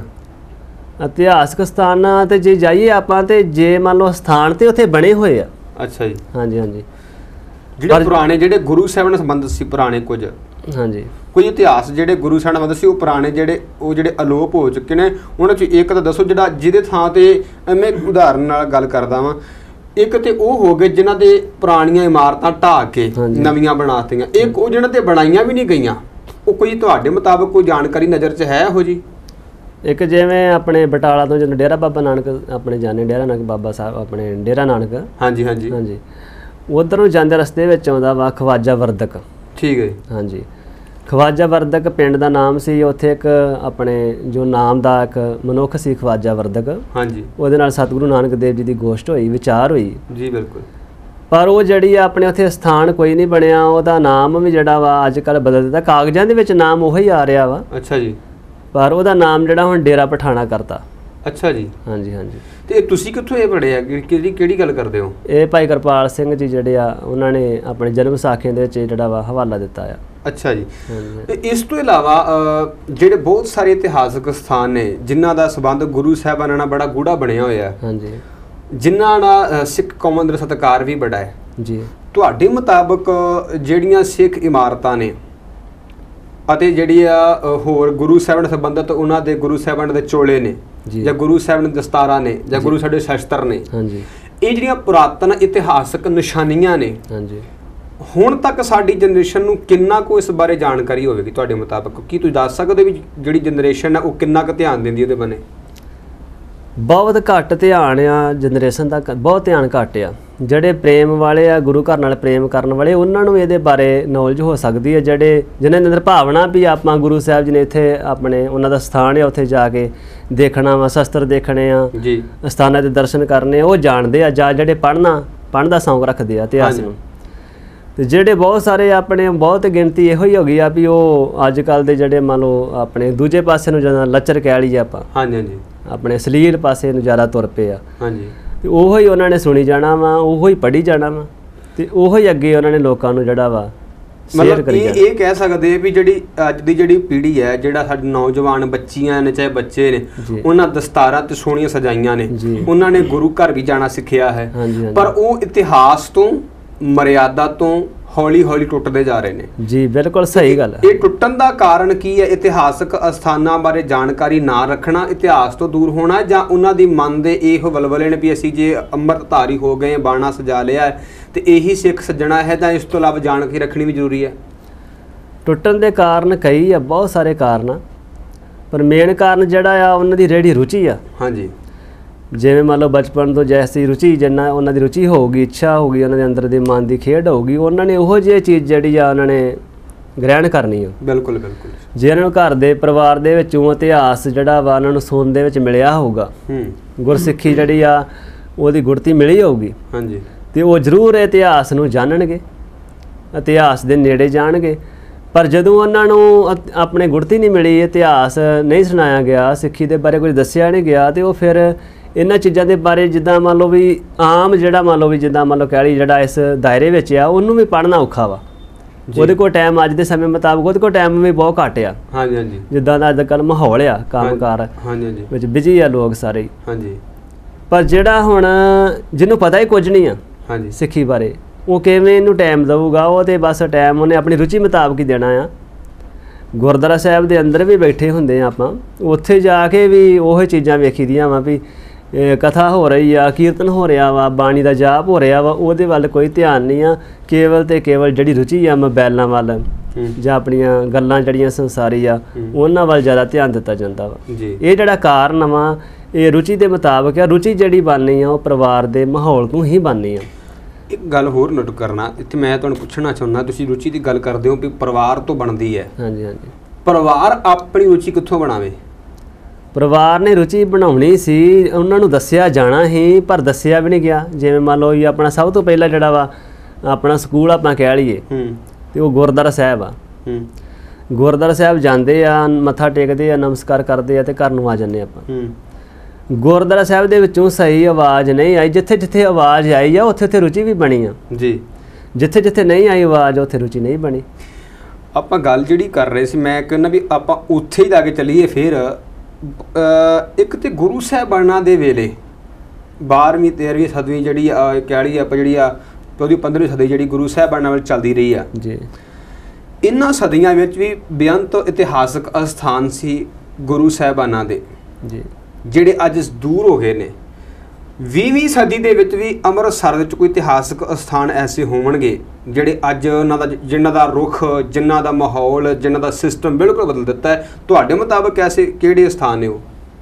A: ਇਤਿਹਾਸਕ ਸਥਾਨਾਂ ਤੇ ਜੇ ਜਾਈਏ ਆਪਾਂ ਤੇ ਜੇ ਮੰਨ ਲਓ ਸਥਾਨ ਤੇ ਉੱਥੇ ਬਣੇ ਹੋਏ ਆ।
B: ਅੱਛਾ ਜੀ,
A: ਹਾਂਜੀ ਹਾਂਜੀ,
B: ਜਿਹੜੇ ਪੁਰਾਣੇ ਜਿਹੜੇ ਗੁਰੂ ਸਾਹਿਬਾਨ ਨਾਲ ਸੰਬੰਧਿਤ ਸੀ, ਪੁਰਾਣੇ ਕੁਝ
A: ਹਾਂਜੀ
B: ਕੋਈ ਇਤਿਹਾਸ ਜਿਹੜੇ ਗੁਰੂ ਸਾਹਿਬਾਨ ਨਾਲ ਸੰਬੰਧਿਤ ਸੀ, ਉਹ ਪੁਰਾਣੇ ਜਿਹੜੇ ਅਲੋਪ ਹੋ ਚੁੱਕੇ ਨੇ, ਉਹਨਾਂ 'ਚ ਇੱਕ ਤਾਂ ਦੱਸੋ ਜਿਹੜਾ ਜਿਹਦੇ ਥਾਂ ਤੇ ਮੈਂ ਉਦਾਹਰਨ ਨਾਲ ਗੱਲ ਕਰਦਾ ਵਾਂ। ਇੱਕ ਤੇ ਉਹ ਹੋ ਗਏ ਜਿਨ੍ਹਾਂ ਦੇ ਪੁਰਾਣੀਆਂ ਇਮਾਰਤਾਂ ਢਾਹ ਕੇ ਨਵੀਆਂ ਬਣਾਤੀਆਂ, ਇੱਕ ਉਹ ਜਿਹਨਾਂ ਤੇ ਬਣਾਈਆਂ ਵੀ ਨਹੀਂ ਗਈਆਂ, ਉਹ ਕੋਈ ਤੁਹਾਡੇ ਮੁਤਾਬਕ ਕੋਈ ਜਾਣਕਾਰੀ ਨਜ਼ਰ 'ਚ ਹੈ ਇਹੋ ਜੀ?
A: ਇੱਕ ਜਿਵੇਂ ਆਪਣੇ ਬਟਾਲਾ ਤੋਂ ਜਦੋਂ ਡੇਰਾ ਬਾਬਾ ਨਾਨਕ ਆਪਣੇ ਜਾਣੇ, ਡੇਰਾ ਨਾਨਕ ਬਾਬਾ ਸਾਹਿਬ ਆਪਣੇ ਡੇਰਾ ਨਾਨਕ, ਹਾਂਜੀ ਹਾਂਜੀ ਹਾਂਜੀ, ਉਧਰ ਨੂੰ ਜਾਂਦੇ ਰਸਤੇ ਵਿੱਚ ਆਉਂਦਾ ਵਾ ਖਵਾਜਾ ਵਰਦਕ।
B: ਠੀਕ ਹੈ,
A: ਹਾਂਜੀ। ਖਵਾਜਾ ਵਰਦਕ ਪਿੰਡ ਦਾ ਨਾਮ ਸੀ। ਉੱਥੇ ਇੱਕ ਆਪਣੇ ਜੋ ਨਾਮ ਦਾ ਇੱਕ ਮਨੁੱਖ ਸੀ ਖਵਾਜਾ ਵਰਦਕ, ਹਾਂਜੀ, ਉਹਦੇ ਨਾਲ ਸਤਿਗੁਰੂ ਨਾਨਕ ਦੇਵ ਜੀ ਦੀ ਗੋਸ਼ਟ ਹੋਈ, ਵਿਚਾਰ ਹੋਈ। ਜੀ ਬਿਲਕੁਲ। ਪਰ ਉਹ ਜਿਹੜੀ ਆ ਆਪਣੇ ਉੱਥੇ ਸਥਾਨ ਕੋਈ ਨਹੀਂ ਬਣਿਆ, ਉਹਦਾ ਨਾਮ ਵੀ ਜਿਹੜਾ ਵਾ ਅੱਜ ਕੱਲ੍ਹ ਬਦਲ ਦਿੱਤਾ, ਕਾਗਜ਼ਾਂ ਦੇ ਵਿੱਚ ਨਾਮ ਉਹੀ ਆ ਰਿਹਾ ਵਾ। ਅੱਛਾ ਜੀ। ਪਰ ਉਹਦਾ ਨਾਮ ਜਿਹੜਾ ਹੁਣ ਡੇਰਾ ਪਠਾਣਾ ਕਰਤਾ। ਅੱਛਾ ਜੀ, ਹਾਂਜੀ ਹਾਂਜੀ। ਤੇ ਤੁਸੀਂ ਕਿੱਥੋਂ ਇਹ ਪੜ੍ਹੇ ਆ, ਕਿਹੜੀ ਗੱਲ ਕਰਦੇ ਹੋ? ਇਹ ਭਾਈ ਕਿਰਪਾਲ ਸਿੰਘ ਜੀ ਜਿਹੜੇ ਆ ਉਹਨਾਂ ਨੇ ਆਪਣੇ ਜਨਮ ਸਾਖੀਆਂ ਦੇ ਵਿੱਚ ਜਿਹੜਾ ਵਾ ਹਵਾਲਾ ਦਿੱਤਾ ਆ। ਅੱਛਾ ਜੀ। ਤੇ ਇਸ ਤੋਂ ਇਲਾਵਾ ਜਿਹੜੇ ਬਹੁਤ ਸਾਰੇ ਇਤਿਹਾਸਕ ਸਥਾਨ ਨੇ ਜਿਨ੍ਹਾਂ ਦਾ ਸੰਬੰਧ ਗੁਰੂ ਸਾਹਿਬਾਨਾਂ ਨਾਲ ਬੜਾ ਗੂੜਾ ਬਣਿਆ ਹੋਇਆ, ਹਾਂਜੀ, ਜਿਨ੍ਹਾਂ ਨਾਲ ਸਿੱਖ ਕੌਮ ਅੰਦਰ ਸਤਿਕਾਰ ਵੀ ਬੜਾ ਹੈ ਜੀ, ਤੁਹਾਡੇ ਮੁਤਾਬਕ ਜਿਹੜੀਆਂ ਸਿੱਖ ਇਮਾਰਤਾਂ ਨੇ ਅਤੇ ਜਿਹੜੀਆਂ ਹੋਰ ਗੁਰੂ ਸਾਹਿਬਾਨ ਨਾਲ ਸੰਬੰਧਿਤ ਉਹਨਾਂ ਦੇ ਗੁਰੂ ਸਾਹਿਬਾਨ ਦੇ ਚੋਲੇ ਨੇ ਜਾਂ ਗੁਰੂ ਸਾਹਿਬਾਨ ਦੇ ਦਸਤਾਰਾਂ ਨੇ ਜਾਂ ਗੁਰੂ ਸਾਡੇ ਸ਼ਸਤਰ ਨੇ, ਹਾਂਜੀ, ਇਹ ਜਿਹੜੀਆਂ ਪੁਰਾਤਨ ਇਤਿਹਾਸਕ ਨਿਸ਼ਾਨੀਆਂ ਨੇ, ਹਾਂਜੀ, ਹੁਣ ਤੱਕ ਸਾਡੀ ਜਨਰੇਸ਼ਨ ਨੂੰ ਕਿੰਨਾ ਕੁ ਇਸ ਬਾਰੇ ਜਾਣਕਾਰੀ ਹੋਵੇਗੀ ਤੁਹਾਡੇ ਮੁਤਾਬਕ? ਕੀ ਤੁਸੀਂ ਦੱਸ ਸਕਦੇ ਵੀ ਜਿਹੜੀ ਜਨਰੇਸ਼ਨ ਹੈ ਉਹ ਕਿੰਨਾ ਕੁ ਧਿਆਨ ਦਿੰਦੀ ਉਹਦੇ ਬੰਨੇ? ਬਹੁਤ ਘੱਟ ਧਿਆਨ ਆ ਜਨਰੇਸ਼ਨ ਦਾ, ਬਹੁਤ ਧਿਆਨ ਘੱਟ ਆ। ਜਿਹੜੇ ਪ੍ਰੇਮ ਵਾਲੇ ਆ, ਗੁਰੂ ਘਰ ਨਾਲ ਪ੍ਰੇਮ ਕਰਨ ਵਾਲੇ, ਉਹਨਾਂ ਨੂੰ ਇਹਦੇ ਬਾਰੇ ਨੌਲੇਜ ਹੋ ਸਕਦੀ ਹੈ। ਜਿਨ੍ਹਾਂ ਦੇ ਅੰਦਰ ਭਾਵਨਾ ਵੀ ਆਪਾਂ ਗੁਰੂ ਸਾਹਿਬ ਜੀ ਨੇ ਇੱਥੇ ਆਪਣੇ ਉਹਨਾਂ ਦਾ ਸਥਾਨ ਹੈ, ਉੱਥੇ ਜਾ ਕੇ ਦੇਖਣਾ ਵਾ, ਸ਼ਸਤਰ ਦੇਖਣੇ ਆ ਜੀ, ਸਥਾਨਾਂ ਦੇ ਦਰਸ਼ਨ ਕਰਨੇ, ਉਹ ਜਾਣਦੇ ਆ। ਜਾਂ ਜਿਹੜੇ ਪੜ੍ਹਨ ਦਾ ਸ਼ੌਂਕ ਰੱਖਦੇ ਆ ਇਤਿਹਾਸ ਨੂੰ, ਤੇ ਜਿਹੜੇ ਬਹੁਤ ਸਾਰੇ ਆਪਣੇ ਬਹੁਤ ਗਿਣਤੀ ਇਹੋ ਹੀ ਹੋ ਗਈ ਆ ਵੀ ਉਹ ਅੱਜ ਕੱਲ ਦੇ ਜਿਹੜੇ ਮੰਨ ਲਓ ਆਪਣੇ ਦੂਜੇ ਪਾਸੇ ਨੂੰ ਜਦੋਂ ਲੱਚਰ ਕਹਿ ਲਈਏ ਆਪਾਂ,
B: ਹਾਂਜੀ ਹਾਂਜੀ,
A: ਆਪਣੇ ਅਸ਼ਲੀਲ ਪਾਸੇ ਨੂੰ ਜ਼ਿਆਦਾ ਤੁਰ ਪਏ ਆ,
B: ਹਾਂਜੀ,
A: ਤੇ ਉਹੋ ਹੀ ਉਹਨਾਂ ਨੇ ਸੁਣੀ ਜਾਣਾ ਵਾ, ਉਹੋ ਹੀ ਪੜ੍ਹੀ ਜਾਣਾ ਵਾ, ਤੇ ਉਹੋ ਹੀ ਅੱਗੇ ਉਹਨਾਂ ਨੇ ਲੋਕਾਂ ਨੂੰ ਜਿਹੜਾ ਵਾ ਸ਼ੇਅਰ
B: ਮਤਲਬ
A: ਕਰੀ ਜਾਣਾ।
B: ਇਹ ਕਹਿ ਸਕਦੇ ਵੀ ਜਿਹੜੀ ਅੱਜ ਦੀ ਜਿਹੜੀ ਪੀੜ੍ਹੀ ਹੈ, ਜਿਹੜਾ ਸਾਡੇ ਨੌਜਵਾਨ ਬੱਚੀਆਂ ਨੇ ਚਾਹੇ ਬੱਚੇ ਨੇ, ਉਹਨਾਂ ਦਸਤਾਰਾਂ ਤੇ ਸੋਹਣੀਆਂ ਸਜਾਈਆਂ ਨੇ, ਉਹਨਾਂ ਨੇ ਗੁਰੂ ਘਰ ਵੀ ਜਾਣਾ ਸਿੱਖਿਆ ਹੈ, ਪਰ ਉਹ ਇਤਿਹਾਸ ਤੋਂ ਮਰਿਆਦਾ ਤੋਂ ਹੌਲੀ ਹੌਲੀ ਟੁੱਟਦੇ ਜਾ ਰਹੇ ਨੇ।
A: ਜੀ ਬਿਲਕੁਲ ਸਹੀ ਗੱਲ ਹੈ।
B: ਇਹ ਟੁੱਟਣ ਦਾ ਕਾਰਨ ਕੀ ਹੈ? ਇਤਿਹਾਸਕ ਅਸਥਾਨਾਂ ਬਾਰੇ ਜਾਣਕਾਰੀ ਨਾ ਰੱਖਣਾ, ਇਤਿਹਾਸ ਤੋਂ ਦੂਰ ਹੋਣਾ, ਜਾਂ ਉਹਨਾਂ ਦੀ ਮਨ ਦੇ ਇਹੋ ਵਲਵਲੇ ਨੇ ਵੀ ਅਸੀਂ ਜੇ ਅੰਮ੍ਰਿਤਧਾਰੀ ਹੋ ਗਏ, ਬਾਣਾ ਸਜਾ ਲਿਆ ਤੇ ਇਹੀ ਸਿੱਖ ਸੱਜਣਾ ਹੈ, ਜਾਂ ਇਸ ਤੋਂ ਇਲਾਵਾ ਜਾਣਕਾਰੀ ਰੱਖਣੀ ਵੀ ਜ਼ਰੂਰੀ ਹੈ?
A: ਟੁੱਟਣ ਦੇ ਕਾਰਨ ਕਈ ਆ, ਬਹੁਤ ਸਾਰੇ ਕਾਰਨ ਆ, ਪਰ ਮੇਨ ਕਾਰਨ ਜਿਹੜਾ ਆ ਉਹਨਾਂ ਦੀ ਜਿਹੜੀ ਰੁਚੀ ਆ।
B: ਹਾਂਜੀ,
A: ਜਿਵੇਂ ਮੰਨ ਲਓ ਬਚਪਨ ਤੋਂ ਜੈਸੀ ਰੁਚੀ, ਜਿੰਨਾ ਉਹਨਾਂ ਦੀ ਰੁਚੀ ਹੋਊਗੀ, ਇੱਛਾ ਹੋਊਗੀ, ਉਹਨਾਂ ਦੇ ਅੰਦਰ ਦੇ ਮਨ ਦੀ ਖੇਡ ਹੋਊਗੀ, ਉਹਨਾਂ ਨੇ ਉਹੋ ਜਿਹੀ ਚੀਜ਼ ਜਿਹੜੀ ਆ ਉਹਨਾਂ ਨੇ ਗ੍ਰਹਿਣ ਕਰਨੀ ਆ।
B: ਬਿਲਕੁਲ ਬਿਲਕੁਲ।
A: ਜੇ ਉਹਨਾਂ ਨੂੰ ਘਰ ਦੇ ਪਰਿਵਾਰ ਦੇ ਵਿੱਚੋਂ ਇਤਿਹਾਸ ਜਿਹੜਾ ਵਾ ਉਹਨਾਂ ਨੂੰ ਸੁਣਨ ਦੇ ਵਿੱਚ ਮਿਲਿਆ ਹੋਊਗਾ, ਗੁਰਸਿੱਖੀ ਜਿਹੜੀ ਆ ਉਹਦੀ ਗੁੜਤੀ ਮਿਲੀ ਹੋਊਗੀ,
B: ਹਾਂਜੀ,
A: ਤੇ ਉਹ ਜ਼ਰੂਰ ਇਤਿਹਾਸ ਨੂੰ ਜਾਣਨਗੇ, ਇਤਿਹਾਸ ਦੇ ਨੇੜੇ ਜਾਣਗੇ। ਪਰ ਜਦੋਂ ਉਹਨਾਂ ਨੂੰ ਆਪਣੇ ਗੁੜਤੀ ਨਹੀਂ ਮਿਲੀ, ਇਤਿਹਾਸ ਨਹੀਂ ਸੁਣਾਇਆ ਗਿਆ, ਸਿੱਖੀ ਦੇ ਬਾਰੇ ਕੁਝ ਦੱਸਿਆ ਨਹੀਂ ਗਿਆ, ਤੇ ਉਹ ਫਿਰ ਇਹਨਾਂ ਚੀਜ਼ਾਂ ਦੇ ਬਾਰੇ ਜਿੱਦਾਂ ਮੰਨ ਲਓ ਵੀ ਆਮ ਜਿਹੜਾ ਮੰਨ ਲਓ ਵੀ ਜਿੱਦਾਂ ਮੰਨ ਲਓ ਕਹਿ ਲਈ ਜਿਹੜਾ ਇਸ ਦਾਇਰੇ ਵਿੱਚ ਆ, ਉਹਨੂੰ ਵੀ ਪੜ੍ਹਨਾ ਔਖਾ ਵਾ। ਉਹਦੇ ਕੋਲ ਟਾਈਮ ਅੱਜ ਦੇ ਸਮੇਂ ਮੁਤਾਬਕ ਉਹਦੇ ਕੋਲ ਟਾਈਮ ਵੀ ਬਹੁਤ ਘੱਟ ਆ। ਹਾਂਜੀ ਹਾਂਜੀ, ਜਿੱਦਾਂ ਦਾ ਅੱਜ ਕੱਲ੍ਹ ਮਾਹੌਲ ਆ, ਕੰਮਕਾਰ ਹਾਂਜੀ ਹਾਂਜੀ ਵਿੱਚ ਬਿਜੀ ਆ ਲੋਕ ਸਾਰੇ। ਹਾਂਜੀ, ਪਰ ਜਿਹੜਾ ਹੁਣ ਜਿਹਨੂੰ ਪਤਾ ਹੀ ਕੁਝ ਨਹੀਂ ਆ ਹਾਂਜੀ ਸਿੱਖੀ ਬਾਰੇ, ਉਹ ਕਿਵੇਂ ਇਹਨੂੰ ਟਾਈਮ ਦੇਊਗਾ? ਉਹ ਤੇ ਬਸ ਟਾਈਮ ਉਹਨੇ ਆਪਣੀ ਰੁਚੀ ਮੁਤਾਬਕ ਹੀ ਦੇਣਾ ਆ। ਗੁਰਦੁਆਰਾ ਸਾਹਿਬ ਦੇ ਅੰਦਰ ਵੀ ਬੈਠੇ ਹੁੰਦੇ ਆ ਆਪਾਂ, ਉੱਥੇ ਜਾ ਕੇ ਵੀ ਉਹ ਚੀਜ਼ਾਂ ਵੇਖੀ ਦੀਆਂ ਵਾ ਵੀ ਕਥਾ ਹੋ ਰਹੀ ਆ, ਕੀਰਤਨ ਹੋ ਰਿਹਾ ਵਾ, ਬਾਣੀ ਦਾ ਜਾਪ ਹੋ ਰਿਹਾ ਵਾ, ਉਹਦੇ ਵੱਲ ਕੋਈ ਧਿਆਨ ਨਹੀਂ ਆ। ਕੇਵਲ ਤੇ ਕੇਵਲ ਜਿਹੜੀ ਰੁਚੀ ਆ ਮੋਬਾਇਲਾਂ ਵੱਲ ਜਾਂ ਆਪਣੀਆਂ ਗੱਲਾਂ ਜਿਹੜੀਆਂ ਸੰਸਾਰੀ ਆ ਉਹਨਾਂ ਵੱਲ ਜ਼ਿਆਦਾ ਧਿਆਨ ਦਿੱਤਾ ਜਾਂਦਾ ਵਾ। ਇਹ ਜਿਹੜਾ ਕਾਰਨ ਵਾ ਇਹ ਰੁਚੀ ਦੇ ਮੁਤਾਬਕ ਆ। ਰੁਚੀ ਜਿਹੜੀ ਬਣਨੀ ਆ ਉਹ ਪਰਿਵਾਰ ਦੇ ਮਾਹੌਲ ਤੋਂ ਹੀ ਬਣਨੀ ਆ।
B: ਇੱਕ ਗੱਲ ਹੋਰ ਨੋਟ ਕਰਨਾ ਇੱਥੇ ਮੈਂ ਤੁਹਾਨੂੰ ਪੁੱਛਣਾ ਚਾਹੁੰਦਾ, ਤੁਸੀਂ ਰੁਚੀ ਦੀ ਗੱਲ ਕਰਦੇ ਹੋ ਵੀ ਪਰਿਵਾਰ ਤੋਂ ਬਣਦੀ ਹੈ। ਹਾਂਜੀ ਹਾਂਜੀ, ਪਰਿਵਾਰ ਆਪਣੀ ਰੁਚੀ ਕਿੱਥੋਂ ਬਣਾਵੇ?
A: ਪਰਿਵਾਰ ਨੇ ਰੁਚੀ ਬਣਾਉਣੀ ਸੀ, ਉਹਨਾਂ ਨੂੰ ਦੱਸਿਆ ਜਾਣਾ ਹੀ, ਪਰ ਦੱਸਿਆ ਵੀ ਨਹੀਂ ਗਿਆ। ਜਿਵੇਂ ਮੰਨ ਲਓ ਜੀ ਆਪਣਾ ਸਭ ਤੋਂ ਪਹਿਲਾਂ ਜਿਹੜਾ ਵਾ ਆਪਣਾ ਸਕੂਲ ਆਪਾਂ ਕਹਿ ਲਈਏ ਤੇ ਉਹ ਗੁਰਦੁਆਰਾ ਸਾਹਿਬ ਆ। ਗੁਰਦੁਆਰਾ ਸਾਹਿਬ ਜਾਂਦੇ ਆ, ਮੱਥਾ ਟੇਕਦੇ ਆ, ਨਮਸਕਾਰ ਕਰਦੇ ਆ ਤੇ ਘਰ ਨੂੰ ਆ ਜਾਂਦੇ ਆਪਾਂ। ਗੁਰਦੁਆਰਾ ਸਾਹਿਬ ਦੇ ਵਿੱਚੋਂ ਸਹੀ ਆਵਾਜ਼ ਨਹੀਂ ਆਈ, ਜਿੱਥੇ ਜਿੱਥੇ ਆਵਾਜ਼ ਆਈ ਆ ਉੱਥੇ ਉੱਥੇ ਰੁਚੀ ਵੀ ਬਣੀ ਆ ਜੀ। ਜਿੱਥੇ ਜਿੱਥੇ ਨਹੀਂ ਆਈ ਆਵਾਜ਼ ਉੱਥੇ ਰੁਚੀ ਨਹੀਂ ਬਣੀ।
B: ਆਪਾਂ ਗੱਲ ਜਿਹੜੀ ਕਰ ਰਹੇ ਸੀ, ਮੈਂ ਕਹਿੰਦਾ ਵੀ ਆਪਾਂ ਉੱਥੇ ਹੀ ਲਾ ਕੇ ਚੱਲੀਏ। ਫਿਰ ਇੱਕ ਤੇ ਗੁਰੂ ਸਾਹਿਬਾਨਾਂ ਦੇ ਵੇਲੇ 12ਵੀਂ 13ਵੀਂ ਸਦੀ ਜਿਹੜੀ ਕਹਿ ਲਈ ਆਪਾਂ ਜਿਹੜੀ ਆ ਉਹਦੀ 15ਵੀਂ ਸਦੀ ਜਿਹੜੀ ਗੁਰੂ ਸਾਹਿਬਾਨਾਂ ਵੱਲ ਚੱਲਦੀ ਰਹੀ ਆ ਜੀ। ਇਹਨਾਂ ਸਦੀਆਂ ਵਿੱਚ ਵੀ ਬੇਅੰਤ ਇਤਿਹਾਸਕ ਅਸਥਾਨ ਸੀ ਗੁਰੂ ਸਾਹਿਬਾਨਾਂ ਦੇ ਜੀ, ਜਿਹੜੇ ਅੱਜ ਦੂਰ ਹੋ ਗਏ ਨੇ। 20ਵੀਂ ਸਦੀ ਦੇ ਵਿੱਚ ਵੀ ਅੰਮ੍ਰਿਤਸਰ ਵਿੱਚ ਕੋਈ ਇਤਿਹਾਸਕ ਅਸਥਾਨ ਐਸੇ ਹੋਣਗੇ ਜਿਹੜੇ ਅੱਜ ਉਹਨਾਂ ਦਾ ਜਿਨ੍ਹਾਂ ਦਾ ਰੁਖ, ਜਿਨ੍ਹਾਂ ਦਾ ਮਾਹੌਲ, ਜਿਨ੍ਹਾਂ ਦਾ ਸਿਸਟਮ ਬਿਲਕੁਲ ਬਦਲ ਦਿੱਤਾ ਹੈ। ਤੁਹਾਡੇ ਮੁਤਾਬਕ ਐਸੇ ਕਿਹੜੇ ਸਥਾਨ ਨੇ? ਉਹ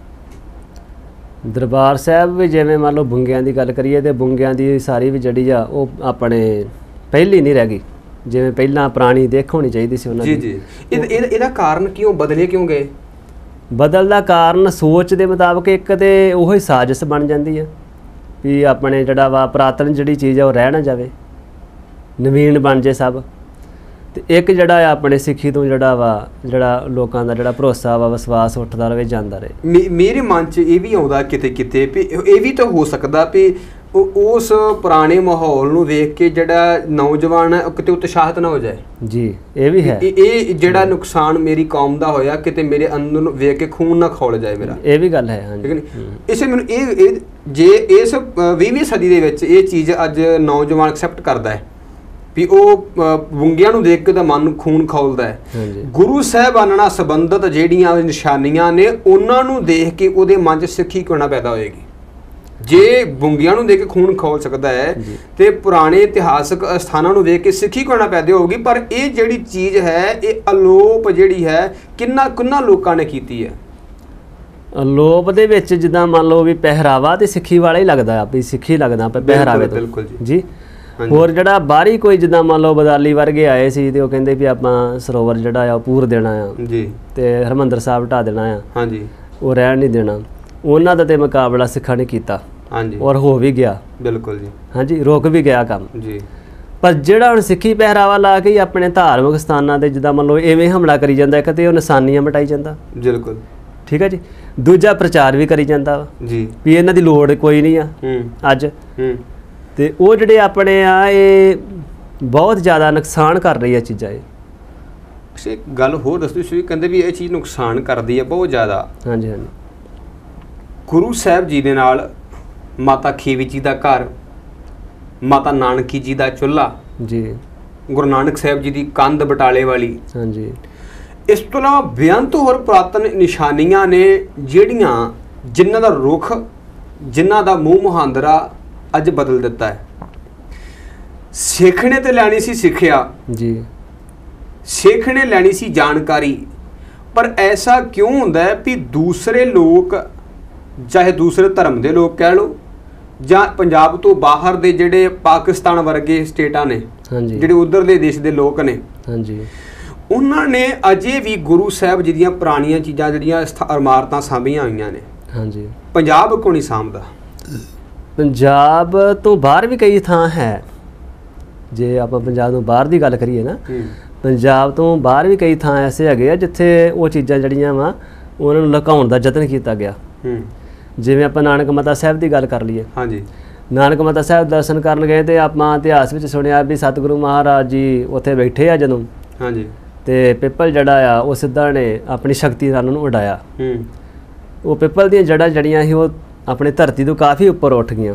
A: ਦਰਬਾਰ ਸਾਹਿਬ ਵੀ ਜਿਵੇਂ ਮੰਨ ਲਓ ਬੁੰਗਿਆਂ ਦੀ ਗੱਲ ਕਰੀਏ ਤੇ ਬੁੰਗਿਆਂ ਦੀ ਸਾਰੀ ਵੀ ਜਿਹੜੀ ਆ ਉਹ ਆਪਣੇ ਪਹਿਲੀ ਨਹੀਂ ਰਹਿ ਗਈ, ਜਿਵੇਂ ਪਹਿਲਾਂ ਪੁਰਾਣੀ ਦੇਖ ਹੋਣੀ ਚਾਹੀਦੀ ਸੀ ਉਹਨਾਂ ਦੀ। ਜੀ ਜੀ,
B: ਇਹਦਾ ਕਾਰਨ ਕਿਉਂ ਬਦਲੇ ਕਿਉਂ ਗਏ?
A: ਬਦਲ ਦਾ ਕਾਰਨ ਸੋਚ ਦੇ ਮੁਤਾਬਕ ਇੱਕ ਤੇ ਉਹੀ ਸਾਜ਼ਿਸ਼ ਬਣ ਜਾਂਦੀ ਆ ਵੀ ਆਪਣੇ ਜਿਹੜਾ ਵਾ ਪੁਰਾਤਨ ਜਿਹੜੀ ਚੀਜ਼ ਆ ਉਹ ਰਹਿ ਨਾ ਜਾਵੇ, ਨਵੀਨ ਬਣ ਜੇ ਸਭ। ਤੇ ਇੱਕ ਜਿਹੜਾ ਆ ਆਪਣੇ ਸਿੱਖੀ ਤੋਂ ਜਿਹੜਾ ਲੋਕਾਂ ਦਾ ਜਿਹੜਾ ਭਰੋਸਾ ਵਾ, ਵਿਸ਼ਵਾਸ ਉੱਠਦਾ ਰਹੇ, ਜਾਂਦਾ ਰਹੇ।
B: ਮੇਰੇ ਮਨ 'ਚ ਇਹ ਵੀ ਆਉਂਦਾ ਕਿਤੇ ਕਿਤੇ ਵੀ ਇਹ ਵੀ ਤਾਂ ਹੋ ਸਕਦਾ ਵੀ ਉਸ ਪੁਰਾਣੇ ਮਾਹੌਲ ਨੂੰ ਵੇਖ ਕੇ ਜਿਹੜਾ ਨੌਜਵਾਨ ਹੈ ਕਿਤੇ ਉਤਸ਼ਾਹਿਤ ਨਾ ਹੋ ਜਾਏ। ਜੀ ਇਹ ਵੀ ਹੈ। ਇਹ ਜਿਹੜਾ ਨੁਕਸਾਨ ਮੇਰੀ ਕੌਮ ਦਾ ਹੋਇਆ, ਕਿਤੇ ਮੇਰੇ ਅੰਦਰ ਨੂੰ ਵੇਖ ਕੇ ਖੂਨ ਨਾ ਖੌਲ ਜਾਏ ਮੇਰਾ। ਇਹ ਵੀ ਗੱਲ ਹੈ। ਹਾਂਜੀ, ਇਸੇ ਮੈਨੂੰ ਇਹ ਜੇ ਇਸ 20ਵੀਂ ਸਦੀ ਦੇ ਵਿੱਚ ਇਹ ਚੀਜ਼ ਅੱਜ ਨੌਜਵਾਨ ਐਕਸੈਪਟ ਕਰਦਾ ਹੈ ਵੀ ਉਹ ਵੰਗਿਆਂ ਨੂੰ ਦੇਖ ਕੇ ਤਾਂ ਮਨ ਨੂੰ ਖੂਨ ਖੌਲਦਾ ਹੈ। ਗੁਰੂ ਸਾਹਿਬਾਨਾਂ ਨਾਲ ਸੰਬੰਧਿਤ ਜਿਹੜੀਆਂ ਨਿਸ਼ਾਨੀਆਂ ਨੇ ਉਹਨਾਂ ਨੂੰ ਦੇਖ ਕੇ ਉਹਦੇ ਮਨ 'ਚ ਸਿੱਖੀ ਕਿਉਂ ਨਾ ਪੈਦਾ ਹੋਏਗੀ? ਜੇ ਬੁੰਗਿਆਂ ਨੂੰ ਦੇਖ ਕੇ ਖੂਨ ਖੌਲ ਸਕਦਾ ਹੈ ਤੇ ਪੁਰਾਣੇ ਇਤਿਹਾਸਕ ਸਥਾਨਾਂ ਨੂੰ ਦੇਖ ਕੇ ਸਿੱਖੀ ਕਿਉਂ ਨਾ ਪੈਦਾ ਹੋਊਗੀ? ਪਰ ਇਹ ਜਿਹੜੀ ਚੀਜ਼ ਹੈ ਇਹ ਅਲੋਪ ਜਿਹੜੀ ਹੈ ਕਿੰਨਾ ਲੋਕਾਂ ਨੇ ਕੀਤੀ ਹੈ।
A: ਅਲੋਪ ਦੇ ਵਿੱਚ ਜਿੱਦਾਂ ਮੰਨ ਲਓ ਵੀ ਪਹਿਰਾਵਾ ਤੇ ਸਿੱਖੀ ਵਾਲਾ ਹੀ ਲੱਗਦਾ ਆ ਵੀ ਸਿੱਖੀ ਲੱਗਦਾ ਪਹਿਰਾਵੇ ਤੋਂ। ਬਿਲਕੁਲ ਜੀ। ਹੋਰ ਜਿਹੜਾ ਬਾਹਰੀ ਕੋਈ ਜਿੱਦਾਂ ਮੰਨ ਲਓ ਬਦਾਲੀ ਵਰਗੇ ਆਏ ਸੀ ਤੇ ਉਹ ਕਹਿੰਦੇ ਵੀ ਆਪਾਂ ਸਰੋਵਰ ਜਿਹੜਾ ਆ ਉਹ ਪੂਰ ਦੇਣਾ ਆ ਜੀ, ਤੇ ਹਰਿਮੰਦਰ ਸਾਹਿਬ ਢਾ ਦੇਣਾ ਆ। ਹਾਂਜੀ, ਉਹ ਰਹਿਣ ਨਹੀਂ ਦੇਣਾ। ਉਹਨਾਂ ਦਾ ਤੇ ਮੁਕਾਬਲਾ ਸਿੱਖਾਂ ਨੇ ਕੀਤਾ। ਹਾਂਜੀ, ਔਰ ਹੋ ਵੀ ਗਿਆ। ਬਿਲਕੁਲ ਜੀ। ਹਾਂਜੀ, ਰੁਕ ਵੀ ਗਿਆ ਕੰਮ ਜੀ। ਪਰ ਜਿਹੜਾ ਹੁਣ ਸਿੱਖੀ ਪਹਿਰਾਵਾ ਲਾ ਕੇ ਹੀ ਆਪਣੇ ਧਾਰਮਿਕ ਸਥਾਨਾਂ ਤੇ ਜਿੱਦਾਂ ਮੰਨ ਲਓ ਐਵੇਂ ਹਮਲਾ ਕਰੀ ਜਾਂਦਾ, ਇੱਕ ਤੇ ਉਹ ਨਿਸ਼ਾਨੀਆਂ ਮਿਟਾਈ ਜਾਂਦਾ।
B: ਬਿਲਕੁਲ
A: ਠੀਕ ਹੈ ਜੀ। ਦੂਜਾ ਪ੍ਰਚਾਰ ਵੀ ਕਰੀ ਜਾਂਦਾ ਵਾ
B: ਜੀ
A: ਵੀ ਇਹਨਾਂ ਦੀ ਲੋੜ ਕੋਈ ਨਹੀਂ ਆ ਅੱਜ। ਤੇ ਉਹ ਜਿਹੜੇ ਆਪਣੇ ਆ ਇਹ ਬਹੁਤ ਜ਼ਿਆਦਾ ਨੁਕਸਾਨ ਕਰ ਰਹੀ ਆ ਚੀਜ਼ਾਂ ਇਹ।
B: ਇੱਕ ਗੱਲ ਹੋਰ ਦੱਸੋ, ਤੁਸੀਂ ਕਹਿੰਦੇ ਵੀ ਇਹ ਚੀਜ਼ ਨੁਕਸਾਨ ਕਰਦੀ ਹੈ ਬਹੁਤ ਜ਼ਿਆਦਾ।
A: ਹਾਂਜੀ ਹਾਂਜੀ।
B: ਗੁਰੂ ਸਾਹਿਬ ਜੀ ਦੇ ਨਾਲ ਮਾਤਾ ਖੀਵੀ ਜੀ ਦਾ ਘਰ, ਮਾਤਾ ਨਾਨਕੀ ਜੀ ਦਾ ਚੁੱਲ੍ਹਾ
A: ਜੀ,
B: ਗੁਰੂ ਨਾਨਕ ਸਾਹਿਬ ਜੀ ਦੀ ਕੰਧ ਬਟਾਲੇ ਵਾਲੀ।
A: ਹਾਂਜੀ।
B: ਇਸ ਤੋਂ ਇਲਾਵਾ ਬੇਅੰਤ ਹੋਰ ਪੁਰਾਤਨ ਨਿਸ਼ਾਨੀਆਂ ਨੇ ਜਿਹੜੀਆਂ ਜਿਨ੍ਹਾਂ ਦਾ ਰੁਖ, ਜਿਨ੍ਹਾਂ ਦਾ ਮੂੰਹ ਮੁਹਾਂਦਰਾ ਅੱਜ ਬਦਲ ਦਿੱਤਾ ਹੈ। ਸਿੱਖ ਨੇ ਤੇ ਲੈਣੀ ਸੀ ਸਿੱਖਿਆ
A: ਜੀ,
B: ਸਿੱਖ ਨੇ ਲੈਣੀ ਸੀ ਜਾਣਕਾਰੀ, ਪਰ ਐਸਾ ਕਿਉਂ ਹੁੰਦਾ ਹੈ ਵੀ ਦੂਸਰੇ ਲੋਕ, ਚਾਹੇ ਦੂਸਰੇ ਧਰਮ ਦੇ ਲੋਕ ਕਹਿ ਲਓ ਜਾਂ ਪੰਜਾਬ ਤੋਂ ਬਾਹਰ ਦੇ ਜਿਹੜੇ ਪਾਕਿਸਤਾਨ ਵਰਗੇ ਸਟੇਟਾਂ ਨੇ,
A: ਹਾਂਜੀ,
B: ਜਿਹੜੇ ਉਧਰਲੇ ਦੇਸ਼ ਦੇ ਲੋਕ ਨੇ,
A: ਹਾਂਜੀ,
B: ਉਹਨਾਂ ਨੇ ਅਜੇ ਵੀ ਗੁਰੂ ਸਾਹਿਬ ਜੀ ਦੀਆਂ ਪੁਰਾਣੀਆਂ ਚੀਜ਼ਾਂ ਜਿਹੜੀਆਂ ਇਮਾਰਤਾਂ ਸਾਂਭੀਆਂ ਹੋਈਆਂ ਨੇ।
A: ਹਾਂਜੀ।
B: ਪੰਜਾਬ ਕਿਉਂ ਨਹੀਂ ਸਾਂਭਦਾ?
A: ਪੰਜਾਬ ਤੋਂ ਬਾਹਰ ਵੀ ਕਈ ਥਾਂ ਹੈ। ਜੇ ਆਪਾਂ ਪੰਜਾਬ ਤੋਂ ਬਾਹਰ ਦੀ ਗੱਲ ਕਰੀਏ ਨਾ, ਪੰਜਾਬ ਤੋਂ ਬਾਹਰ ਵੀ ਕਈ ਥਾਂ ਐਸੇ ਹੈਗੇ ਆ ਜਿੱਥੇ ਉਹ ਚੀਜ਼ਾਂ ਜਿਹੜੀਆਂ ਵਾ ਉਹਨਾਂ ਨੂੰ ਲੁਕਾਉਣ ਦਾ ਯਤਨ ਕੀਤਾ ਗਿਆ। ਜਿਵੇਂ ਆਪਾਂ ਨਾਨਕ ਮਾਤਾ ਸਾਹਿਬ ਦੀ ਗੱਲ ਕਰ ਲਈਏ।
B: ਹਾਂਜੀ।
A: ਨਾਨਕ ਮਾਤਾ ਸਾਹਿਬ ਦਰਸ਼ਨ ਕਰਨ ਗਏ ਤੇ ਆਪਾਂ ਇਤਿਹਾਸ ਵਿੱਚ ਸੁਣਿਆ ਵੀ ਸਤਿਗੁਰੂ ਮਹਾਰਾਜ ਜੀ ਉੱਥੇ ਬੈਠੇ ਆ ਜਦੋਂ।
B: ਹਾਂਜੀ।
A: ਤੇ ਪਿੱਪਲ ਜਿਹੜਾ ਆ ਉਹ ਸਿੱਧਾ ਨੇ ਆਪਣੀ ਸ਼ਕਤੀ ਨਾਲ ਉਹਨੂੰ ਉਡਾਇਆ। ਉਹ ਪਿੱਪਲ ਦੀਆਂ ਜੜ੍ਹਾਂ ਜੜੀਆਂ ਸੀ ਉਹ ਆਪਣੇ ਧਰਤੀ ਤੋਂ ਕਾਫੀ ਉੱਪਰ ਉੱਠ ਗਈਆਂ।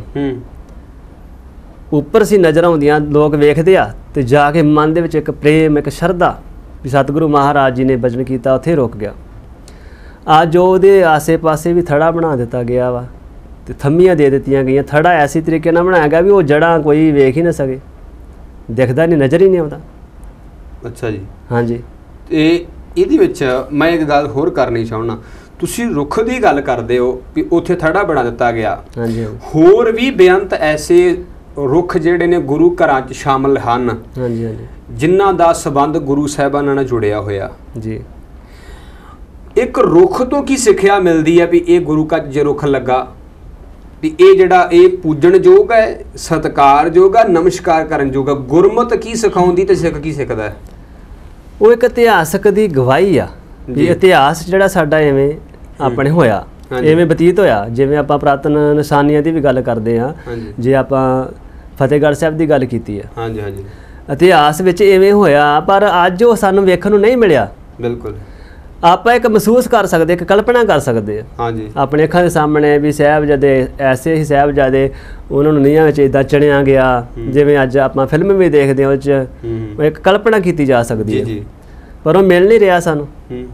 A: ਉੱਪਰ ਸੀ ਨਜ਼ਰ ਆਉਂਦੀਆਂ, ਲੋਕ ਵੇਖਦੇ ਆ ਤੇ ਜਾ ਕੇ ਮਨ ਦੇ ਵਿੱਚ ਇੱਕ ਪ੍ਰੇਮ, ਇੱਕ ਸ਼ਰਧਾ ਵੀ ਸਤਿਗੁਰੂ ਮਹਾਰਾਜ ਜੀ ਨੇ ਬਚਨ ਕੀਤਾ, ਉੱਥੇ ਰੁਕ ਗਿਆ। ਅੱਜ ਉਹਦੇ ਆਸੇ-ਪਾਸੇ ਵੀ ਥੜਾ ਬਣਾ ਦਿੱਤਾ ਗਿਆ ਵਾ ਤੇ ਥੰਮੀਆਂ ਦੇ ਦਿੱਤੀਆਂ ਗਈਆਂ। ਥੜਾ ਐਸੀ ਤਰੀਕੇ ਨਾਲ ਬਣਾਇਆ ਗਿਆ ਵੀ ਉਹ ਜੜ੍ਹਾਂ ਕੋਈ ਵੇਖ ਹੀ ਨਾ ਸਕੇ, ਦਿਖਦਾ ਨਹੀਂ, ਨਜ਼ਰ ਹੀ ਨਹੀਂ ਆਉਂਦਾ।
B: ਅੱਛਾ ਜੀ।
A: ਹਾਂਜੀ।
B: ਤੇ ਇਹਦੇ ਵਿੱਚ ਮੈਂ ਇੱਕ ਗੱਲ ਹੋਰ ਕਰਨੀ ਚਾਹੁੰਦਾ। ਤੁਸੀਂ ਰੁੱਖ ਦੀ ਗੱਲ ਕਰਦੇ ਹੋ ਵੀ ਉੱਥੇ ਥੜਾ ਬਣਾ ਦਿੱਤਾ ਗਿਆ।
A: ਹਾਂਜੀ।
B: ਹੋਰ ਵੀ ਬੇਅੰਤ ਐਸੇ ਰੁੱਖ ਜਿਹੜੇ ਨੇ ਗੁਰੂ ਘਰਾਂ 'ਚ ਸ਼ਾਮਲ ਹਨ।
A: ਹਾਂਜੀ ਹਾਂਜੀ।
B: ਜਿਨ੍ਹਾਂ ਦਾ ਸੰਬੰਧ ਗੁਰੂ ਸਾਹਿਬਾਨਾਂ ਨਾਲ ਜੁੜਿਆ ਹੋਇਆ। ਜੀ। ਇੱਕ ਰੁੱਖ ਤੋਂ ਕੀ ਸਿੱਖਿਆ ਮਿਲਦੀ ਹੈ ਵੀ ਇਹ ਗੁਰੂ ਘਰ 'ਚ ਜੇ ਰੁੱਖ ਲੱਗਾ ਵੀ ਇਹ ਜਿਹੜਾ ਇਹ ਪੂਜਣਯੋਗ ਹੈ, ਸਤਿਕਾਰਯੋਗ ਹੈ, ਨਮਸਕਾਰ ਕਰਨ ਯੋਗ ਹੈ। ਗੁਰਮਤ ਕੀ ਸਿਖਾਉਂਦੀ ਤੇ ਸਿੱਖ ਕੀ ਸਿੱਖਦਾ? ਉਹ
A: ਇੱਕ ਇਤਿਹਾਸਕ ਦੀ ਗਵਾਹੀ ਆ ਵੀ ਇਤਿਹਾਸ ਜਿਹੜਾ ਸਾਡਾ ਐਵੇਂ ਆਪਣੇ ਹੋਇਆ, ਐਵੇਂ ਬਤੀਤ ਹੋਇਆ। ਜਿਵੇਂ ਆਪਾਂ ਪੁਰਾਤਨ ਨਿਸ਼ਾਨੀਆਂ ਦੀ ਵੀ ਗੱਲ ਕਰਦੇ ਆ, ਜੇ ਆਪਾਂ ਫਤਿਹਗੜ੍ਹ ਸਾਹਿਬ ਦੀ ਗੱਲ ਕੀਤੀ ਹੈ।
B: ਹਾਂਜੀ ਹਾਂਜੀ।
A: ਇਤਿਹਾਸ ਵਿੱਚ ਐਵੇਂ ਹੋਇਆ, ਪਰ ਅੱਜ ਉਹ ਸਾਨੂੰ ਵੇਖਣ ਨੂੰ ਨਹੀਂ ਮਿਲਿਆ।
B: ਬਿਲਕੁਲ।
A: ਆਪਾਂ ਇੱਕ ਮਹਿਸੂਸ ਕਰ ਸਕਦੇ, ਇੱਕ ਕਲਪਨਾ ਕਰ ਸਕਦੇ ਆ। ਹਾਂਜੀ। ਆਪਣੇ ਅੱਖਾਂ ਦੇ ਸਾਹਮਣੇ ਵੀ ਸਾਹਿਬਜ਼ਾਦੇ ਐਸੇ ਹੀ ਸਾਹਿਬਜ਼ਾਦੇ, ਉਹਨਾਂ ਨੂੰ ਨੀਹਾਂ ਵਿੱਚ ਇੱਦਾਂ ਚਿਣਿਆ ਗਿਆ। ਜਿਵੇਂ ਅੱਜ ਆਪਾਂ ਫਿਲਮ ਵੀ ਦੇਖਦੇ ਹਾਂ, ਉਹ 'ਚ ਇੱਕ ਕਲਪਨਾ ਕੀਤੀ ਜਾ ਸਕਦੀ ਹੈ, ਪਰ ਉਹ ਮਿਲ ਨਹੀਂ ਰਿਹਾ ਸਾਨੂੰ।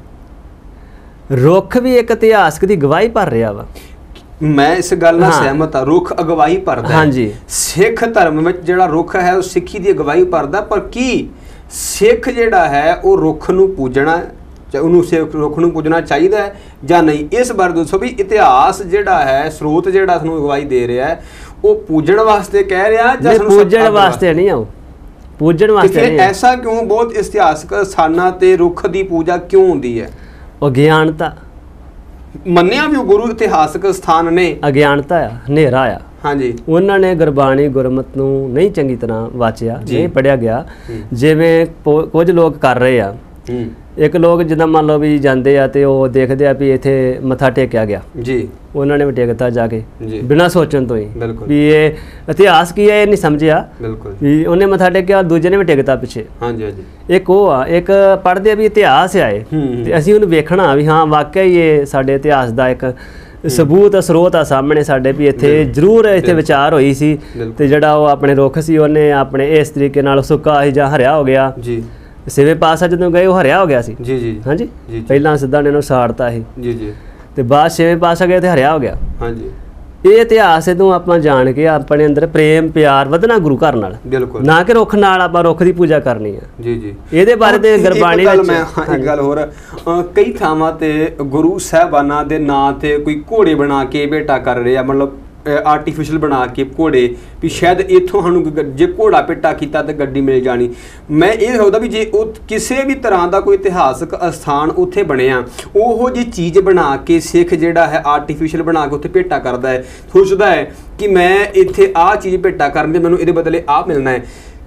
A: ਰੁੱਖ ਵੀ ਇੱਕ ਇਤਿਹਾਸਕ ਦੀ ਗਵਾਹੀ ਭਰ ਰਿਹਾ ਵਾ।
B: ਮੈਂ ਇਸ ਗੱਲ ਨਾਲ ਸਹਿਮਤ ਹਾਂ। ਰੁੱਖ ਅਗਵਾਈ ਭਰਦਾ। ਹਾਂਜੀ। ਸਿੱਖ ਧਰਮ ਵਿੱਚ ਜਿਹੜਾ ਰੁੱਖ ਹੈ ਉਹ ਸਿੱਖੀ ਦੀ ਅਗਵਾਈ ਭਰਦਾ, ਪਰ ਕੀ ਸਿੱਖ ਜਿਹੜਾ ਹੈ ਉਹ ਰੁੱਖ ਨੂੰ ਪੂਜਣਾ, ਉਹਨੂੰ ਰੁੱਖ ਨੂੰ ਪੂਜਣਾ ਚਾਹੀਦਾ ਹੈ ਜਾਂ ਨਹੀਂ? ਇਸ ਬਾਰੇ ਦੱਸੋ ਵੀ ਇਤਿਹਾਸ ਜਿਹੜਾ ਹੈ, ਸਰੋਤ ਜਿਹੜਾ ਸਾਨੂੰ ਅਗਵਾਈ ਦੇ ਰਿਹਾ ਹੈ, ਉਹ ਪੂਜਣ ਵਾਸਤੇ ਕਹਿ ਰਿਹਾ ਜਾਂ
A: ਪੂਜਣ ਵਾਸਤੇ ਨਹੀਂ? ਆਓ ਪੂਜਣ ਵਾਸਤੇ ਨਹੀਂ।
B: ਐਸਾ ਕਿਉਂ? ਬਹੁਤ ਇਤਿਹਾਸਕ ਸਥਾਨਾਂ ਤੇ ਰੁੱਖ ਦੀ ਪੂਜਾ ਕਿਉਂ ਹੁੰਦੀ ਹੈ?
A: ਅਗਿਆਨਤਾ।
B: ਮੰਨਿਆ ਵੀ ਉਹ ਗੁਰੂ ਇਤਿਹਾਸਕ ਸਥਾਨ ਨੇ, ਅਗਿਆਨਤਾ ਆ, ਹਨੇਰਾ ਆ। ਹਾਂਜੀ। ਉਹਨਾਂ ਨੇ ਗੁਰਬਾਣੀ ਗੁਰਮਤ ਨੂੰ ਨਹੀਂ ਚੰਗੀ ਤਰ੍ਹਾਂ ਵਾਚਿਆ, ਨਹੀਂ ਪੜ੍ਹਿਆ ਗਿਆ, ਜਿਵੇਂ ਕੁਝ ਲੋਕ ਕਰ ਰਹੇ ਆ। ਇੱਕ ਲੋਕ ਜਿੱਦਾਂ ਮੰਨ ਲਓ ਵੀ ਜਾਂਦੇ ਆ ਤੇ ਉਹ ਦੇਖਦੇ ਆ ਵੀ ਇੱਥੇ ਮੱਥਾ ਟੇਕਿਆ ਗਿਆ ਜੀ, ਉਹਨਾਂ ਨੇ ਵੀ ਟੇਕਤਾ ਜਾ ਕੇ ਬਿਨਾਂ ਸੋਚਣ ਤੋਂ ਹੀ ਵੀ ਇਹ ਇਤਿਹਾਸ ਕੀ ਹੈ, ਇਹ ਨਹੀਂ ਸਮਝਿਆ ਵੀ ਉਹਨੇ ਮੱਥਾ ਟੇਕਿਆ, ਦੂਜੇ ਨੇ ਵੀ ਟੇਕਤਾ ਪਿੱਛੇ। ਹਾਂਜੀ ਹਾਂਜੀ। ਇੱਕ ਉਹ ਆ, ਇੱਕ ਪੜ੍ਹਦੇ ਆ ਵੀ ਇਤਿਹਾਸ ਆ ਇਹ, ਤੇ ਅਸੀਂ ਉਹਨੂੰ ਵੇਖਣਾ ਵੀ ਹਾਂ ਵਾਕਿਆ ਹੀ ਇਹ ਸਾਡੇ ਇਤਿਹਾਸ ਦਾ ਇੱਕ ਸਬੂਤ ਸਰੋਤ ਆ ਸਾਹਮਣੇ ਸਾਡੇ, ਵੀ ਇੱਥੇ ਜ਼ਰੂਰ ਇੱਥੇ ਵਿਚਾਰ ਹੋਈ ਸੀ ਤੇ ਜਿਹੜਾ ਉਹ ਆਪਣੇ ਰੁੱਖ ਸੀ ਉਹਨੇ ਆਪਣੇ ਇਸ ਤਰੀਕੇ ਨਾਲ ਸੁੱਕਾ ਸੀ ਜਾਂ ਹਰਿਆ ਹੋ ਗਿਆ ਜੀ। ਛੇਵੇਂ ਪਾਤਸ਼ਾਹ ਜਦੋਂ ਗਏ ਉਹ ਹਰਿਆ ਹੋ ਗਿਆ ਸੀ। ਜੀ ਜੀ। ਹਾਂਜੀ। ਪਹਿਲਾਂ ਸਿੱਧਾ ਨੇ ਉਹਨੂੰ ਸਾੜਤਾ ਸੀ ਜੀ ਜੀ, ਤੇ ਬਾਅਦ ਛੇਵੇਂ ਪਾਤਸ਼ਾਹ ਗਏ ਤੇ ਹਰਿਆ ਹੋ ਗਿਆ। ਹਾਂਜੀ। ਇਹ ਇਤਿਹਾਸ ਇਹਨੂੰ ਆਪਾਂ ਜਾਣ ਕੇ ਆਪਣੇ ਅੰਦਰ ਪ੍ਰੇਮ ਪਿਆਰ ਵਧਣਾ ਗੁਰੂ ਘਰ ਨਾਲ, ਬਿਲਕੁਲ ਨਾ ਕਿ ਰੁੱਖ ਨਾਲ ਆਪਾਂ ਰੁੱਖ ਦੀ ਪੂਜਾ ਕਰਨੀ ਆ। ਜੀ ਜੀ। ਇਹਦੇ ਬਾਰੇ ਤੇ ਗੁਰਬਾਣੀ ਵਿੱਚ ਇੱਕ ਗੱਲ ਹੋਰ, ਕਈ ਥਾਵਾਂ ਤੇ ਗੁਰੂ ਸਾਹਿਬਾਨਾਂ ਦੇ ਨਾਂ ਤੇ ਕੋਈ ਘੋੜੇ ਬਣਾ ਕੇ ਭੇਟਾ ਕਰ ਰਹੇ ਆ, ਮਤਲਬ ਆਰਟੀਫਿਸ਼ਲ ਬਣਾ ਕੇ ਘੋੜੇ, ਵੀ ਸ਼ਾਇਦ ਇੱਥੋਂ ਸਾਨੂੰ ਜੇ ਘੋੜਾ ਪਿੱਟਾ ਕੀਤਾ ਤਾਂ ਗੱਡੀ ਮਿਲ ਜਾਣੀ। ਮੈਂ ਇਹ ਸੋਚਦਾ ਵੀ ਜੇ ਉਹ ਕਿਸੇ ਵੀ ਤਰ੍ਹਾਂ ਦਾ ਕੋਈ ਇਤਿਹਾਸਕ ਅਸਥਾਨ ਉੱਥੇ ਬਣਿਆ, ਉਹੋ ਜਿਹੀ ਚੀਜ਼ ਬਣਾ ਕੇ ਸਿੱਖ ਜਿਹੜਾ ਹੈ ਆਰਟੀਫਿਸ਼ਲ ਬਣਾ ਕੇ ਉੱਥੇ ਭੇਟਾ ਕਰਦਾ ਹੈ, ਸੋਚਦਾ ਹੈ ਕਿ ਮੈਂ ਇੱਥੇ ਆਹ ਚੀਜ਼ ਭੇਟਾ ਕਰਨ ਦੇ ਮੈਨੂੰ ਇਹਦੇ ਬਦਲੇ ਆਹ ਮਿਲਣਾ ਹੈ।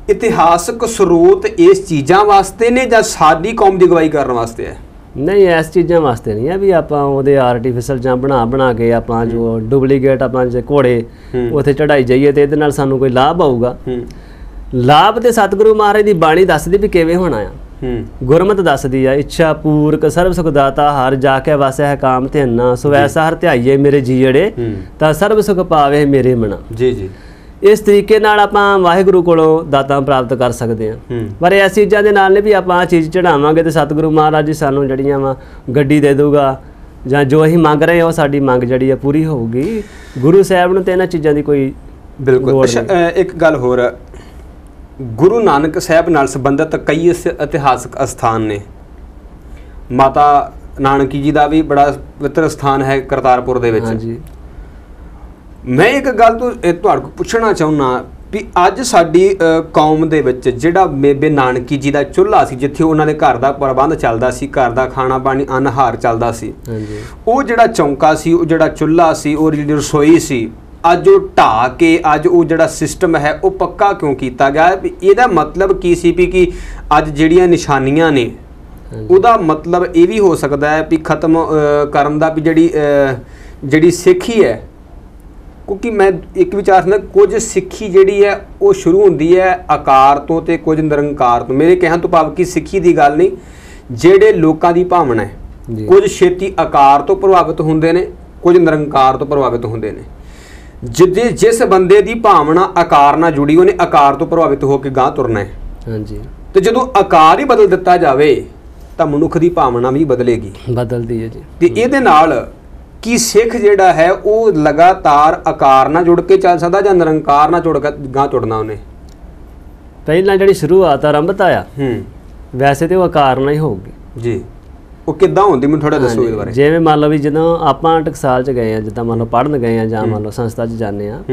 B: ਇਤਿਹਾਸਕ ਸਰੋਤ ਇਸ ਚੀਜ਼ਾਂ ਵਾਸਤੇ ਨੇ ਜਾਂ ਸਾਡੀ ਕੌਮ ਦੀ ਅਗਵਾਈ ਕਰਨ ਵਾਸਤੇ ਹੈ?
A: ਨਹੀਂ, ਇਸ ਚੀਜ਼ਾਂ ਵਾਸਤੇ ਨਹੀਂ ਆ ਵੀ ਆਪਾਂ ਉਹਦੇ ਆਰਟੀਫੀਸ਼ਲ ਜਾਂ ਬਣਾ ਕੇ ਆਪਾਂ ਜੋ ਡੁਪਲੀਕੇਟ ਆਪਾਂ ਜੇ ਘੋੜੇ ਉੱਥੇ ਚੜਾਈ ਜਾਈਏ ਤੇ ਇਹਦੇ ਨਾਲ ਸਾਨੂੰ ਕੋਈ ਲਾਭ ਆਊਗਾ। ਲਾਭ ਤੇ ਸਤਿਗੁਰੂ ਮਹਾਰਾਜ ਦੀ ਬਾਣੀ ਦੱਸਦੀ ਵੀ ਕਿਵੇਂ ਹੋਣਾ ਆ। ਗੁਰਮਤਿ ਦੱਸਦੀ ਆ, ਇੱਛਾ ਪੂਰਕ ਸਰਬ ਸੁਖ ਦਾਤਾ ਹਰ ਜਾ ਕੇ ਵਸੈ ਹੈ ਕਾਮ ਧਿਆਨਾ, ਸੋ ਐਸਾ ਹਰ ਧਿਆਈਏ ਮੇਰੇ ਜੀੜੇ ਤਾਂ ਸਰਬ ਸੁਖ ਪਾਵੇ ਮੇਰੇ ਮਨਾ।
B: ਜੀ ਜੀ,
A: ਇਸ ਤਰੀਕੇ ਨਾਲ ਆਪਾਂ ਵਾਹਿਗੁਰੂ ਕੋਲੋਂ ਦਾਤਾਂ ਪ੍ਰਾਪਤ ਕਰ ਸਕਦੇ ਹਾਂ। ਪਰ ਇਸ ਚੀਜ਼ਾਂ ਦੇ ਨਾਲ ਨੇ ਵੀ ਆਪਾਂ ਆਹ ਚੀਜ਼ ਚੜਾਵਾਂਗੇ ਤੇ ਸਤਿਗੁਰੂ ਮਹਾਰਾਜ ਜੀ ਸਾਨੂੰ ਜਿਹੜੀਆਂ ਵਾ ਗੱਡੀ ਦੇ ਦੂਗਾ ਜਾਂ ਜੋ ਅਸੀਂ ਮੰਗ ਰਹੇ ਹਾਂ ਉਹ ਸਾਡੀ ਮੰਗ ਜਿਹੜੀ ਆ ਪੂਰੀ ਹੋਊਗੀ। ਗੁਰੂ ਸਾਹਿਬ ਨੂੰ ਤੇ ਇਹਨਾਂ ਚੀਜ਼ਾਂ ਦੀ ਕੋਈ
B: ਬਿਲਕੁਲ। ਇੱਕ ਗੱਲ ਹੋਰ, ਗੁਰੂ ਨਾਨਕ ਸਾਹਿਬ ਨਾਲ ਸੰਬੰਧਿਤ ਕਈ ਇਤਿਹਾਸਕ ਅਸਥਾਨ ਨੇ। ਮਾਤਾ ਨਾਨਕੀ ਜੀ ਦਾ ਵੀ ਬੜਾ ਪਵਿੱਤਰ ਸਥਾਨ ਹੈ ਕਰਤਾਰਪੁਰ ਦੇ ਵਿੱਚ।
A: ਹਾਂਜੀ।
B: ਮੈਂ ਇੱਕ ਗੱਲ ਤੁਹਾਡੇ ਕੋਲ ਪੁੱਛਣਾ ਚਾਹੁੰਦਾ ਵੀ ਅੱਜ ਸਾਡੀ ਕੌਮ ਦੇ ਵਿੱਚ ਜਿਹੜਾ ਬੇਬੇ ਨਾਨਕੀ ਜੀ ਦਾ ਚੁੱਲ੍ਹਾ ਸੀ, ਜਿੱਥੇ ਉਹਨਾਂ ਦੇ ਘਰ ਦਾ ਪ੍ਰਬੰਧ ਚੱਲਦਾ ਸੀ, ਘਰ ਦਾ ਖਾਣਾ ਪਾਣੀ ਅਨਹਾਰ ਚੱਲਦਾ ਸੀ, ਉਹ ਜਿਹੜਾ ਚੌਂਕਾ ਸੀ, ਉਹ ਜਿਹੜਾ ਚੁੱਲ੍ਹਾ ਸੀ, ਉਹ ਜਿਹੜੀ ਰਸੋਈ ਸੀ, ਅੱਜ ਉਹ ਢਾਹ ਕੇ ਅੱਜ ਉਹ ਜਿਹੜਾ ਸਿਸਟਮ ਹੈ ਉਹ ਪੱਕਾ ਕਿਉਂ ਕੀਤਾ ਗਿਆ? ਵੀ ਇਹਦਾ ਮਤਲਬ ਕੀ ਸੀ ਵੀ ਕਿ ਅੱਜ ਜਿਹੜੀਆਂ ਨਿਸ਼ਾਨੀਆਂ ਨੇ ਉਹਦਾ ਮਤਲਬ ਇਹ ਵੀ ਹੋ ਸਕਦਾ ਹੈ ਵੀ ਖਤਮ ਕਰਨ ਦਾ, ਵੀ ਜਿਹੜੀ ਸਿੱਖੀ ਹੈ। ਕਿਉਂਕਿ ਮੈਂ ਇੱਕ ਵਿਚਾਰ ਸੁਣਿਆ, ਕੁਝ ਸਿੱਖੀ ਜਿਹੜੀ ਹੈ ਉਹ ਸ਼ੁਰੂ ਹੁੰਦੀ ਹੈ ਆਕਾਰ ਤੋਂ ਤੇ ਕੁਝ ਨਿਰੰਕਾਰ ਤੋਂ। ਮੇਰੇ ਕਹਿਣ ਤੋਂ ਭਾਵ ਕਿ ਸਿੱਖੀ ਦੀ ਗੱਲ ਨਹੀਂ, ਜਿਹੜੇ ਲੋਕਾਂ ਦੀ ਭਾਵਨਾ ਹੈ, ਕੁਝ ਛੇਤੀ ਆਕਾਰ ਤੋਂ ਪ੍ਰਭਾਵਿਤ ਹੁੰਦੇ ਨੇ, ਕੁਝ ਨਿਰੰਕਾਰ ਤੋਂ ਪ੍ਰਭਾਵਿਤ ਹੁੰਦੇ ਨੇ। ਜਿਸ ਬੰਦੇ ਦੀ ਭਾਵਨਾ ਆਕਾਰ ਨਾਲ ਜੁੜੀ, ਉਹਨੇ ਆਕਾਰ ਤੋਂ ਪ੍ਰਭਾਵਿਤ ਹੋ ਕੇ ਗਾਂਹ ਤੁਰਨਾ ਹੈ। ਹਾਂਜੀ। ਤੇ ਜਦੋਂ ਆਕਾਰ ਹੀ ਬਦਲ ਦਿੱਤਾ ਜਾਵੇ ਤਾਂ ਮਨੁੱਖ ਦੀ ਭਾਵਨਾ ਵੀ ਬਦਲੇਗੀ, ਬਦਲਦੀ ਹੈ ਜੀ। ਤੇ ਇਹਦੇ ਨਾਲ ਕਿ ਸਿੱਖ ਜਿਹੜਾ ਹੈ ਉਹ ਲਗਾਤਾਰ ਆਕਾਰ ਨਾਲ ਜੁੜ ਕੇ ਚੱਲ ਸਕਦਾ ਜਾਂ ਨਿਰੰਕਾਰ ਨਾਲ ਜੁੜ ਕੇ ਗਾਂਹ ਤੁਰਨਾ ਉਹਨੇ? ਪਹਿਲਾਂ ਜਿਹੜੀ ਸ਼ੁਰੂਆਤ ਆਰੰਭਤਾ ਆ ਵੈਸੇ ਤੇ ਉਹ ਆਕਾਰ ਨਾਲ ਹੀ ਹੋਊਗੀ ਜੀ। ਉਹ ਕਿੱਦਾਂ ਹੁੰਦੀ ਮੈਨੂੰ ਥੋੜਾ ਦੱਸੋ ਇਹਦੇ ਬਾਰੇ। ਜਿਵੇਂ ਮੰਨ ਲਓ ਵੀ ਜਦੋਂ ਆਪਾਂ ਟਕਸਾਲ 'ਚ ਗਏ ਆ, ਜਿੱਦਾਂ ਮੰਨ ਲਓ ਪੜ੍ਹਨ ਗਏ ਆ ਜਾਂ ਮੰਨ ਲਓ ਸੰਸਥਾ 'ਚ ਜਾਂਦੇ ਆ,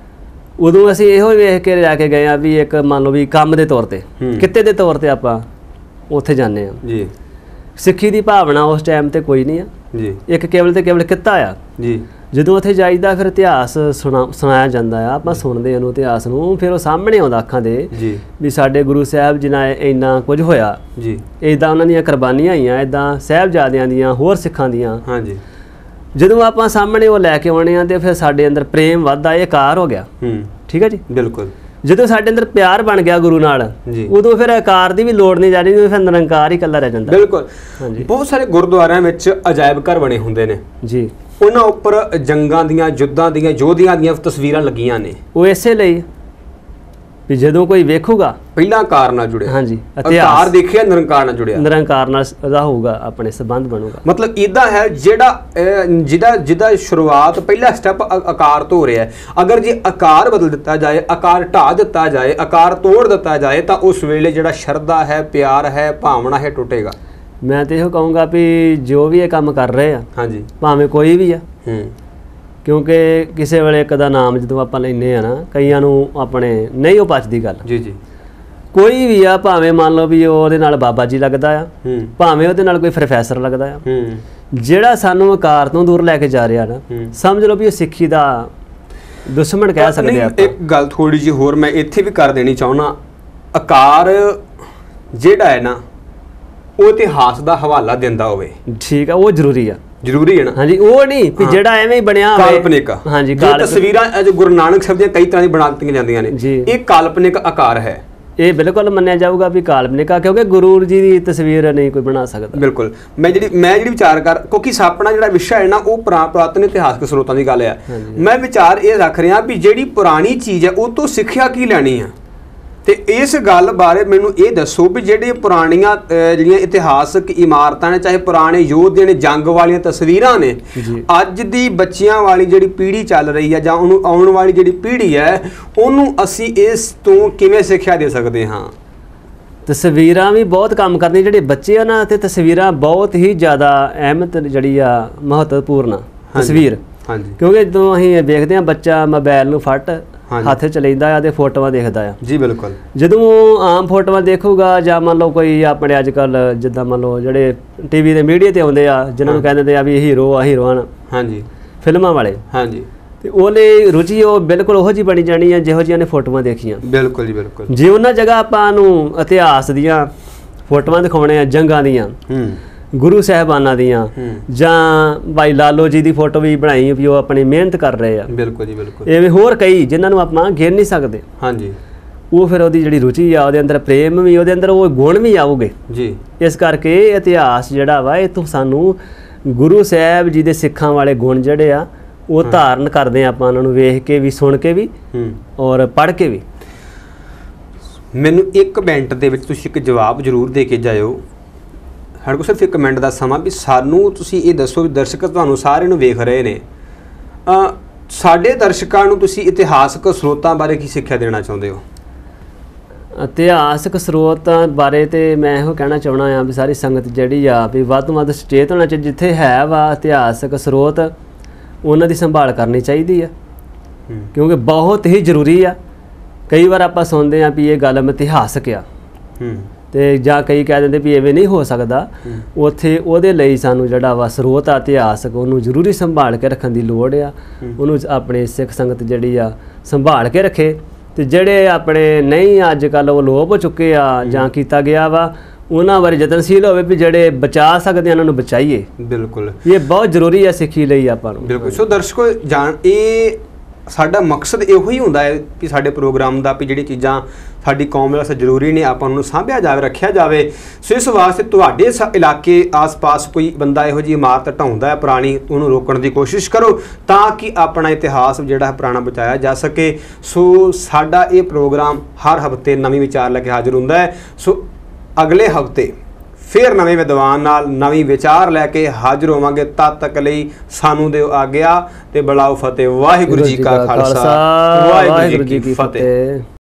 B: ਉਦੋਂ ਅਸੀਂ ਇਹੋ ਹੀ ਵੇਖ ਕੇ ਲੈ ਕੇ ਗਏ ਆ ਵੀ ਇੱਕ ਮੰਨ ਲਓ ਵੀ ਕੰਮ ਦੇ ਤੌਰ ਤੇ, ਕਿੱਤੇ ਦੇ ਤੌਰ ਤੇ ਆਪਾਂ ਉੱਥੇ ਜਾਂਦੇ ਆ ਜੀ। ਸਿੱਖੀ ਦੀ ਭਾਵਨਾ ਉਸ ਟਾਈਮ ਤੇ ਕੋਈ ਨਹੀਂ ਆ ਜੀ, ਇੱਕ ਕੇਵਲ ਤੇ ਕੇਵਲ ਕਿੱਤਾ ਆ ਜੀ। ਜਦੋਂ ਉੱਥੇ ਜਾਈਦਾ ਫਿਰ ਇਤਿਹਾਸ ਸੁਣਾਇਆ ਜਾਂਦਾ ਆ, ਆਪਾਂ ਸੁਣਦੇ ਉਹਨੂੰ ਇਤਿਹਾਸ ਨੂੰ, ਫਿਰ ਉਹ ਸਾਹਮਣੇ ਆਉਂਦਾ ਅੱਖਾਂ ਦੇ ਵੀ ਸਾਡੇ ਗੁਰੂ ਸਾਹਿਬ ਜੀ ਨਾਲ ਇੰਨਾ ਕੁਝ ਹੋਇਆ ਜੀ, ਇੱਦਾਂ ਉਹਨਾਂ ਦੀਆਂ ਕੁਰਬਾਨੀਆਂ ਹੋਈਆਂ, ਇੱਦਾਂ ਸਾਹਿਬਜ਼ਾਦਿਆਂ ਦੀਆਂ, ਹੋਰ ਸਿੱਖਾਂ ਦੀਆਂ। ਹਾਂਜੀ। ਜਦੋਂ ਆਪਾਂ ਸਾਹਮਣੇ ਉਹ ਲੈ ਕੇ ਆਉਣੇ ਆ ਤੇ ਫਿਰ ਸਾਡੇ ਅੰਦਰ ਪ੍ਰੇਮ ਵੱਧਦਾ, ਇਹ ਆਕਾਰ ਹੋ ਗਿਆ। ਠੀਕ ਹੈ ਜੀ, ਬਿਲਕੁਲ। ਜਦੋਂ ਸਾਡੇ ਅੰਦਰ ਪਿਆਰ ਬਣ ਗਿਆ ਗੁਰੂ ਨਾਲ, ਉਦੋਂ ਫਿਰ ਆਕਾਰ ਦੀ ਵੀ ਲੋੜ ਨਹੀਂ ਜਾਣੀ, ਫਿਰ ਨਿਰੰਕਾਰ ਹੀ ਇਕੱਲਾ ਰਹਿ ਜਾਂਦਾ। ਬਿਲਕੁਲ। ਹਾਂਜੀ। ਬਹੁਤ ਸਾਰੇ ਗੁਰਦੁਆਰਿਆਂ ਵਿੱਚ ਅਜਾਇਬ ਘਰ ਬਣੇ ਹੁੰਦੇ ਨੇ ਜੀ, ਉਹਨਾਂ ਉੱਪਰ ਜੰਗਾਂ ਦੀਆਂ, ਯੁੱਧਾਂ ਦੀਆਂ, ਯੋਧਿਆਂ ਦੀਆਂ ਤਸਵੀਰਾਂ ਲੱਗੀਆਂ ਨੇ। ਉਹ ਇਸੇ ਲਈ ਵੀ ਜਦੋਂ ਕੋਈ ਵੇਖੂਗਾ ਪਹਿਲਾਂ ਆਕਾਰ ਨਾਲ ਜੁੜਿਆ। ਹਾਂਜੀ। ਆਕਾਰ ਦੇਖਿਆ, ਨਿਰੰਕਾਰ ਨਾਲ ਜੁੜਿਆ, ਨਿਰੰਕਾਰ ਨਾਲ ਉਹਦਾ ਹੋਊਗਾ, ਆਪਣੇ ਸੰਬੰਧ ਬਣੂਗਾ। ਮਤਲਬ ਇਦਾਂ ਹੈ ਜਿਹਦਾ ਸ਼ੁਰੂਆਤ ਪਹਿਲਾ ਸਟੈਪ ਆਕਾਰ ਤੋਂ ਹੋ ਰਿਹਾ ਹੈ। ਅਗਰ ਜੇ ਆਕਾਰ ਬਦਲ ਦਿੱਤਾ ਜਾਏ, ਆਕਾਰ ਢਾਹ ਦਿੱਤਾ ਜਾਏ, ਆਕਾਰ ਤੋੜ ਦਿੱਤਾ ਜਾਏ ਤਾਂ ਉਸ ਵੇਲੇ ਜਿਹੜਾ ਸ਼ਰਧਾ ਹੈ, ਪਿਆਰ ਹੈ, ਭਾਵਨਾ ਹੈ, ਟੁੱਟੇਗਾ। ਮੈਂ ਤੇ ਇਹੋ ਕਹੂੰਗਾ ਵੀ ਜੋ ਵੀ ਇਹ ਕੰਮ ਕਰ ਰਹੇ ਆ, ਹਾਂਜੀ, ਭਾਵੇਂ ਕੋਈ ਵੀ ਆ, ਕਿਉਂਕਿ ਕਿਸੇ ਵੇਲੇ ਇੱਕ ਦਾ ਨਾਮ ਜਦੋਂ ਆਪਾਂ ਲੈਂਦੇ ਆ ਨਾ, ਕਈਆਂ ਨੂੰ ਆਪਣੇ ਨਹੀਂ ਉਹ ਪਚਦੀ ਗੱਲ ਜੀ ਜੀ। ਕੋਈ ਵੀ ਆ, ਭਾਵੇਂ ਮੰਨ ਲਓ ਵੀ ਉਹਦੇ ਨਾਲ ਬਾਬਾ ਜੀ ਲੱਗਦਾ ਆ, ਭਾਵੇਂ ਉਹਦੇ ਨਾਲ ਕੋਈ ਪ੍ਰੋਫੈਸਰ ਲੱਗਦਾ ਆ, ਜਿਹੜਾ ਸਾਨੂੰ ਆਕਾਰ ਤੋਂ ਦੂਰ ਲੈ ਕੇ ਜਾ ਰਿਹਾ ਨਾ, ਸਮਝ ਲਓ ਵੀ ਉਹ ਸਿੱਖੀ ਦਾ ਦੁਸ਼ਮਣ ਕਹਿ ਸਕਦੇ ਆ। ਇੱਕ ਗੱਲ ਥੋੜੀ ਜਿਹੀ ਹੋਰ ਮੈਂ ਇੱਥੇ ਵੀ ਕਰ ਦੇਣੀ ਚਾਹੁੰਦਾ, ਆਕਾਰ ਜਿਹੜਾ ਹੈ ਨਾ ਉਹ ਇਤਿਹਾਸ ਦਾ ਹਵਾਲਾ ਦਿੰਦਾ ਹੋਵੇ। ਠੀਕ ਆ, ਉਹ ਜ਼ਰੂਰੀ ਆ, ਜ਼ਰੂਰੀ ਹੈ ਨਾ। ਹਾਂਜੀ, ਉਹ ਨਹੀਂ ਵੀ ਜਿਹੜਾ ਐਵੇਂ ਹੀ ਬਣਿਆ ਹੋਵੇ ਕਾਲਪਨਿਕ। ਹਾਂਜੀ, ਤਸਵੀਰਾਂ ਅੱਜ ਗੁਰੂ ਨਾਨਕ ਸਾਹਿਬ ਦੀਆਂ ਕਈ ਤਰ੍ਹਾਂ ਦੀ ਬਣਾ ਦਿੱਤੀਆਂ ਜਾਂਦੀਆਂ ਨੇ, ਇਹ ਕਾਲਪਨਿਕ ਆਕਾਰ ਹੈ। ਇਹ ਬਿਲਕੁਲ ਮੰਨਿਆ ਜਾਊਗਾ ਵੀ ਕਾਲਪਨਿਕ ਆ, ਕਿਉਂਕਿ ਗੁਰੂ ਜੀ ਦੀ ਤਸਵੀਰ ਨਹੀਂ ਕੋਈ ਬਣਾ ਸਕਦਾ। ਬਿਲਕੁਲ। ਮੈਂ ਜਿਹੜੀ ਵਿਚਾਰ ਕਰ, ਕਿਉਂਕਿ ਆਪਣਾ ਜਿਹੜਾ ਵਿਸ਼ਾ ਹੈ ਨਾ ਉਹ ਪੁਰਾਤਨ ਇਤਿਹਾਸਕ ਸਰੋਤਾਂ ਦੀ ਗੱਲ ਆ, ਮੈਂ ਵਿਚਾਰ ਇਹ ਰੱਖ ਰਿਹਾ ਵੀ ਜਿਹੜੀ ਪੁਰਾਣੀ ਚੀਜ਼ ਹੈ ਉਹ ਤੋਂ ਸਿੱਖਿਆ ਕੀ ਲੈਣੀ ਆ। ਤੇ ਇਸ ਗੱਲ ਬਾਰੇ ਮੈਨੂੰ ਇਹ ਦੱਸੋ ਵੀ ਜਿਹੜੇ ਪੁਰਾਣੀਆਂ ਜਿਹੜੀਆਂ ਇਤਿਹਾਸਕ ਇਮਾਰਤਾਂ ਨੇ, ਚਾਹੇ ਪੁਰਾਣੇ ਯੋਧੇ ਨੇ, ਜੰਗ ਵਾਲੀਆਂ ਤਸਵੀਰਾਂ ਨੇ, ਅੱਜ ਦੀ ਬੱਚਿਆਂ ਵਾਲੀ ਜਿਹੜੀ ਪੀੜ੍ਹੀ ਚੱਲ ਰਹੀ ਹੈ ਜਾਂ ਉਹਨੂੰ ਆਉਣ ਵਾਲੀ ਜਿਹੜੀ ਪੀੜ੍ਹੀ ਹੈ, ਉਹਨੂੰ ਅਸੀਂ ਇਸ ਤੋਂ ਕਿਵੇਂ ਸਿੱਖਿਆ ਦੇ ਸਕਦੇ ਹਾਂ? ਤਸਵੀਰਾਂ ਵੀ ਬਹੁਤ ਕੰਮ ਕਰਦੀਆਂ, ਜਿਹੜੇ ਬੱਚੇ ਆ ਨਾ, ਤੇ ਤਸਵੀਰਾਂ ਬਹੁਤ ਹੀ ਜ਼ਿਆਦਾ ਅਹਿਮੀਅਤ ਜਿਹੜੀ ਆ, ਮਹੱਤਵਪੂਰਨ ਤਸਵੀਰ। ਹਾਂਜੀ। ਕਿਉਂਕਿ ਜਦੋਂ ਅਸੀਂ ਵੇਖਦੇ ਹਾਂ ਬੱਚਾ ਮੋਬਾਈਲ ਨੂੰ ਫੱਟ ਹੱਥ 'ਚ ਲੈਂਦਾ ਆ ਤੇ ਫੋਟੋਆਂ ਦੇਖਦਾ ਆ ਜੀ। ਬਿਲਕੁਲ। ਜਦੋਂ ਆਮ ਫੋਟੋਆਂ ਦੇਖੂਗਾ ਜਾਂ ਮੰਨ ਲਓ ਕੋਈ ਆਪਣੇ ਅੱਜ ਕੱਲ੍ਹ ਜਿੱਦਾਂ ਮੰਨ ਲਓ ਜਿਹੜੇ ਟੀਵੀ ਦੇ ਮੀਡੀਆ 'ਤੇ ਆਉਂਦੇ ਆ, ਜਿਹਨਾਂ ਨੂੰ ਕਹਿੰਦੇ ਆ ਵੀ ਹੀਰੋ ਆ, ਹੀਰੋਇਨ, ਹਾਂਜੀ, ਫਿਲਮਾਂ ਵਾਲੇ, ਹਾਂਜੀ,
A: ਤੇ ਉਹਨੇ ਰੁਚੀ ਉਹ ਬਿਲਕੁਲ ਉਹੋ ਜਿਹੀ ਬਣੀ ਜਾਣੀ ਆ ਜਿਹੋ ਜਿਹੀਆਂ ਨੇ ਫੋਟੋਆਂ ਦੇਖੀਆਂ।
B: ਬਿਲਕੁਲ ਜੀ ਬਿਲਕੁਲ।
A: ਜੇ ਉਹਨਾਂ ਜਗ੍ਹਾ ਆਪਾਂ ਨੂੰ ਇਤਿਹਾਸ ਦੀਆਂ ਫੋਟੋਆਂ ਦਿਖਾਉਣੇ ਆ, ਜੰਗਾਂ ਦੀਆਂ, ਗੁਰੂ ਸਾਹਿਬਾਨਾਂ ਦੀਆਂ, ਜਾਂ ਭਾਈ ਲਾਲੋ ਜੀ ਦੀ ਫੋਟੋ ਵੀ ਬਣਾਈ ਵੀ ਉਹ ਆਪਣੀ ਮਿਹਨਤ ਕਰ ਰਹੇ ਆ।
B: ਬਿਲਕੁਲ ਜੀ ਬਿਲਕੁਲ।
A: ਐਵੇਂ ਹੋਰ ਕਈ ਜਿਨ੍ਹਾਂ ਨੂੰ ਆਪਾਂ ਗਿਣ ਨਹੀਂ ਸਕਦੇ।
B: ਹਾਂਜੀ।
A: ਉਹ ਫਿਰ ਉਹਦੀ ਜਿਹੜੀ ਰੁਚੀ ਆ, ਉਹਦੇ ਅੰਦਰ ਪ੍ਰੇਮ ਵੀ, ਉਹਦੇ ਅੰਦਰ ਉਹ ਗੁਣ ਵੀ ਆਉਗੇ
B: ਜੀ।
A: ਇਸ ਕਰਕੇ ਇਤਿਹਾਸ ਜਿਹੜਾ ਵਾ ਇਹ ਤੋਂ ਸਾਨੂੰ ਗੁਰੂ ਸਾਹਿਬ ਜੀ ਦੇ ਸਿੱਖਾਂ ਵਾਲੇ ਗੁਣ ਜਿਹੜੇ ਆ ਉਹ ਧਾਰਨ ਕਰਦੇ ਆ ਆਪਾਂ, ਉਹਨਾਂ ਨੂੰ ਵੇਖ ਕੇ ਵੀ, ਸੁਣ ਕੇ ਵੀ ਔਰ ਪੜ੍ਹ ਕੇ ਵੀ।
B: ਮੈਨੂੰ 1 ਮਿੰਟ ਦੇ ਵਿੱਚ ਤੁਸੀਂ ਇੱਕ ਜਵਾਬ ਜ਼ਰੂਰ ਦੇ ਕੇ ਜਾਇਓ। ਸਾਡੇ ਕੋਲ ਸਿਰਫ 1 ਮਿੰਟ ਦਾ ਸਮਾਂ, ਵੀ ਸਾਨੂੰ ਤੁਸੀਂ ਇਹ ਦੱਸੋ ਵੀ ਦਰਸ਼ਕ ਤੁਹਾਨੂੰ ਸਾਰਿਆਂ ਨੂੰ ਵੇਖ ਰਹੇ ਨੇ, ਸਾਡੇ ਦਰਸ਼ਕਾਂ ਨੂੰ ਤੁਸੀਂ ਇਤਿਹਾਸਕ ਸਰੋਤਾਂ ਬਾਰੇ ਕੀ ਸਿੱਖਿਆ ਦੇਣਾ ਚਾਹੁੰਦੇ ਹੋ?
A: ਇਤਿਹਾਸਕ ਸਰੋਤਾਂ ਬਾਰੇ ਤੇ ਮੈਂ ਇਹੋ ਕਹਿਣਾ ਚਾਹਣਾ ਆ ਵੀ ਸਾਰੀ ਸੰਗਤ ਜਿਹੜੀ ਆ ਵੀ ਵੱਧ ਤੋਂ ਵੱਧ ਸੁਚੇਤ ਹੋਣਾ ਚਾਹੀਦਾ। ਜਿੱਥੇ ਹੈ ਵਾ ਇਤਿਹਾਸਕ ਸਰੋਤ, ਉਹਨਾਂ ਦੀ ਸੰਭਾਲ ਕਰਨੀ ਚਾਹੀਦੀ ਆ, ਕਿਉਂਕਿ ਬਹੁਤ ਹੀ ਜ਼ਰੂਰੀ ਆ। ਕਈ ਵਾਰ ਆਪਾਂ ਸੁਣਦੇ ਆ ਵੀ ਇਹ ਗੱਲ ਇਤਿਹਾਸਕ ਆ, ਤੇ ਜਾਂ ਕਈ ਕਹਿ ਦਿੰਦੇ ਵੀ ਐਵੇਂ ਨਹੀਂ ਹੋ ਸਕਦਾ। ਉੱਥੇ ਉਹਦੇ ਲਈ ਸਾਨੂੰ ਜਿਹੜਾ ਵਾ ਸਰੋਤ ਆ ਇਤਿਹਾਸਕ, ਉਹਨੂੰ ਜ਼ਰੂਰੀ ਸੰਭਾਲ ਕੇ ਰੱਖਣ ਦੀ ਲੋੜ ਆ। ਉਹਨੂੰ ਆਪਣੇ ਸਿੱਖ ਸੰਗਤ ਜਿਹੜੀ ਆ ਸੰਭਾਲ ਕੇ ਰੱਖੇ, ਤੇ ਜਿਹੜੇ ਆਪਣੇ ਨਹੀਂ ਅੱਜ ਕੱਲ੍ਹ ਉਹ ਲੋਪ ਹੋ ਚੁੱਕੇ ਆ ਜਾਂ ਕੀਤਾ ਗਿਆ ਵਾ, ਉਹਨਾਂ ਬਾਰੇ ਯਤਨਸ਼ੀਲ ਹੋਵੇ ਵੀ ਜਿਹੜੇ ਬਚਾ ਸਕਦੇ ਉਹਨਾਂ ਨੂੰ ਬਚਾਈਏ।
B: ਬਿਲਕੁਲ,
A: ਇਹ ਬਹੁਤ ਜ਼ਰੂਰੀ ਹੈ ਸਿੱਖੀ ਲਈ ਆਪਾਂ ਨੂੰ।
B: ਬਿਲਕੁਲ। ਸੋ ਦਰਸ਼ਕੋ, ਇਹ ਸਾਡਾ ਮਕਸਦ ਇਹੋ ਹੀ ਹੁੰਦਾ ਹੈ ਕਿ ਸਾਡੇ ਪ੍ਰੋਗਰਾਮ ਦਾ ਵੀ ਜਿਹੜੀ ਚੀਜ਼ਾਂ ਸਾਡੀ ਕੌਮ ਵਾਸਤੇ ਜ਼ਰੂਰੀ ਨੇ ਆਪਾਂ ਉਹਨੂੰ ਸਾਂਭਿਆ ਜਾਵੇ, ਰੱਖਿਆ ਜਾਵੇ। ਸੋ ਇਸ ਵਾਸਤੇ ਤੁਹਾਡੇ ਇਲਾਕੇ ਆਸ-ਪਾਸ ਕੋਈ ਬੰਦਾ ਇਹੋ ਜਿਹੀ ਇਮਾਰਤ ਢਾਉਂਦਾ ਹੈ ਪੁਰਾਣੀ, ਉਹਨੂੰ ਰੋਕਣ ਦੀ ਕੋਸ਼ਿਸ਼ ਕਰੋ ਤਾਂ ਕਿ ਆਪਣਾ ਇਤਿਹਾਸ ਜਿਹੜਾ ਪੁਰਾਣਾ ਬਚਾਇਆ ਜਾ ਸਕੇ। ਸੋ ਸਾਡਾ ਇਹ ਪ੍ਰੋਗਰਾਮ ਹਰ ਹਫ਼ਤੇ ਨਵੀਂ ਵਿਚਾਰ ਲੈ ਕੇ ਹਾਜ਼ਰ ਹੁੰਦਾ ਹੈ। ਸੋ ਅਗਲੇ ਹਫ਼ਤੇ ਫਿਰ ਨਵੇਂ ਵਿਦਵਾਨ ਨਾਲ ਨਵੀਂ ਵਿਚਾਰ ਲੈ ਕੇ ਹਾਜ਼ਰ ਹੋਵਾਂਗੇ। ਤਦ ਤੱਕ ਲਈ ਸਾਨੂੰ ਦਿਓ ਆਗਿਆ ਤੇ ਬੁਲਾਓ ਫਤਿਹ। ਵਾਹਿਗੁਰੂ ਜੀ ਕਾ ਖਾਲਸਾ, ਵਾਹਿਗੁਰੂ ਜੀ ਕੀ ਫਤਿਹ।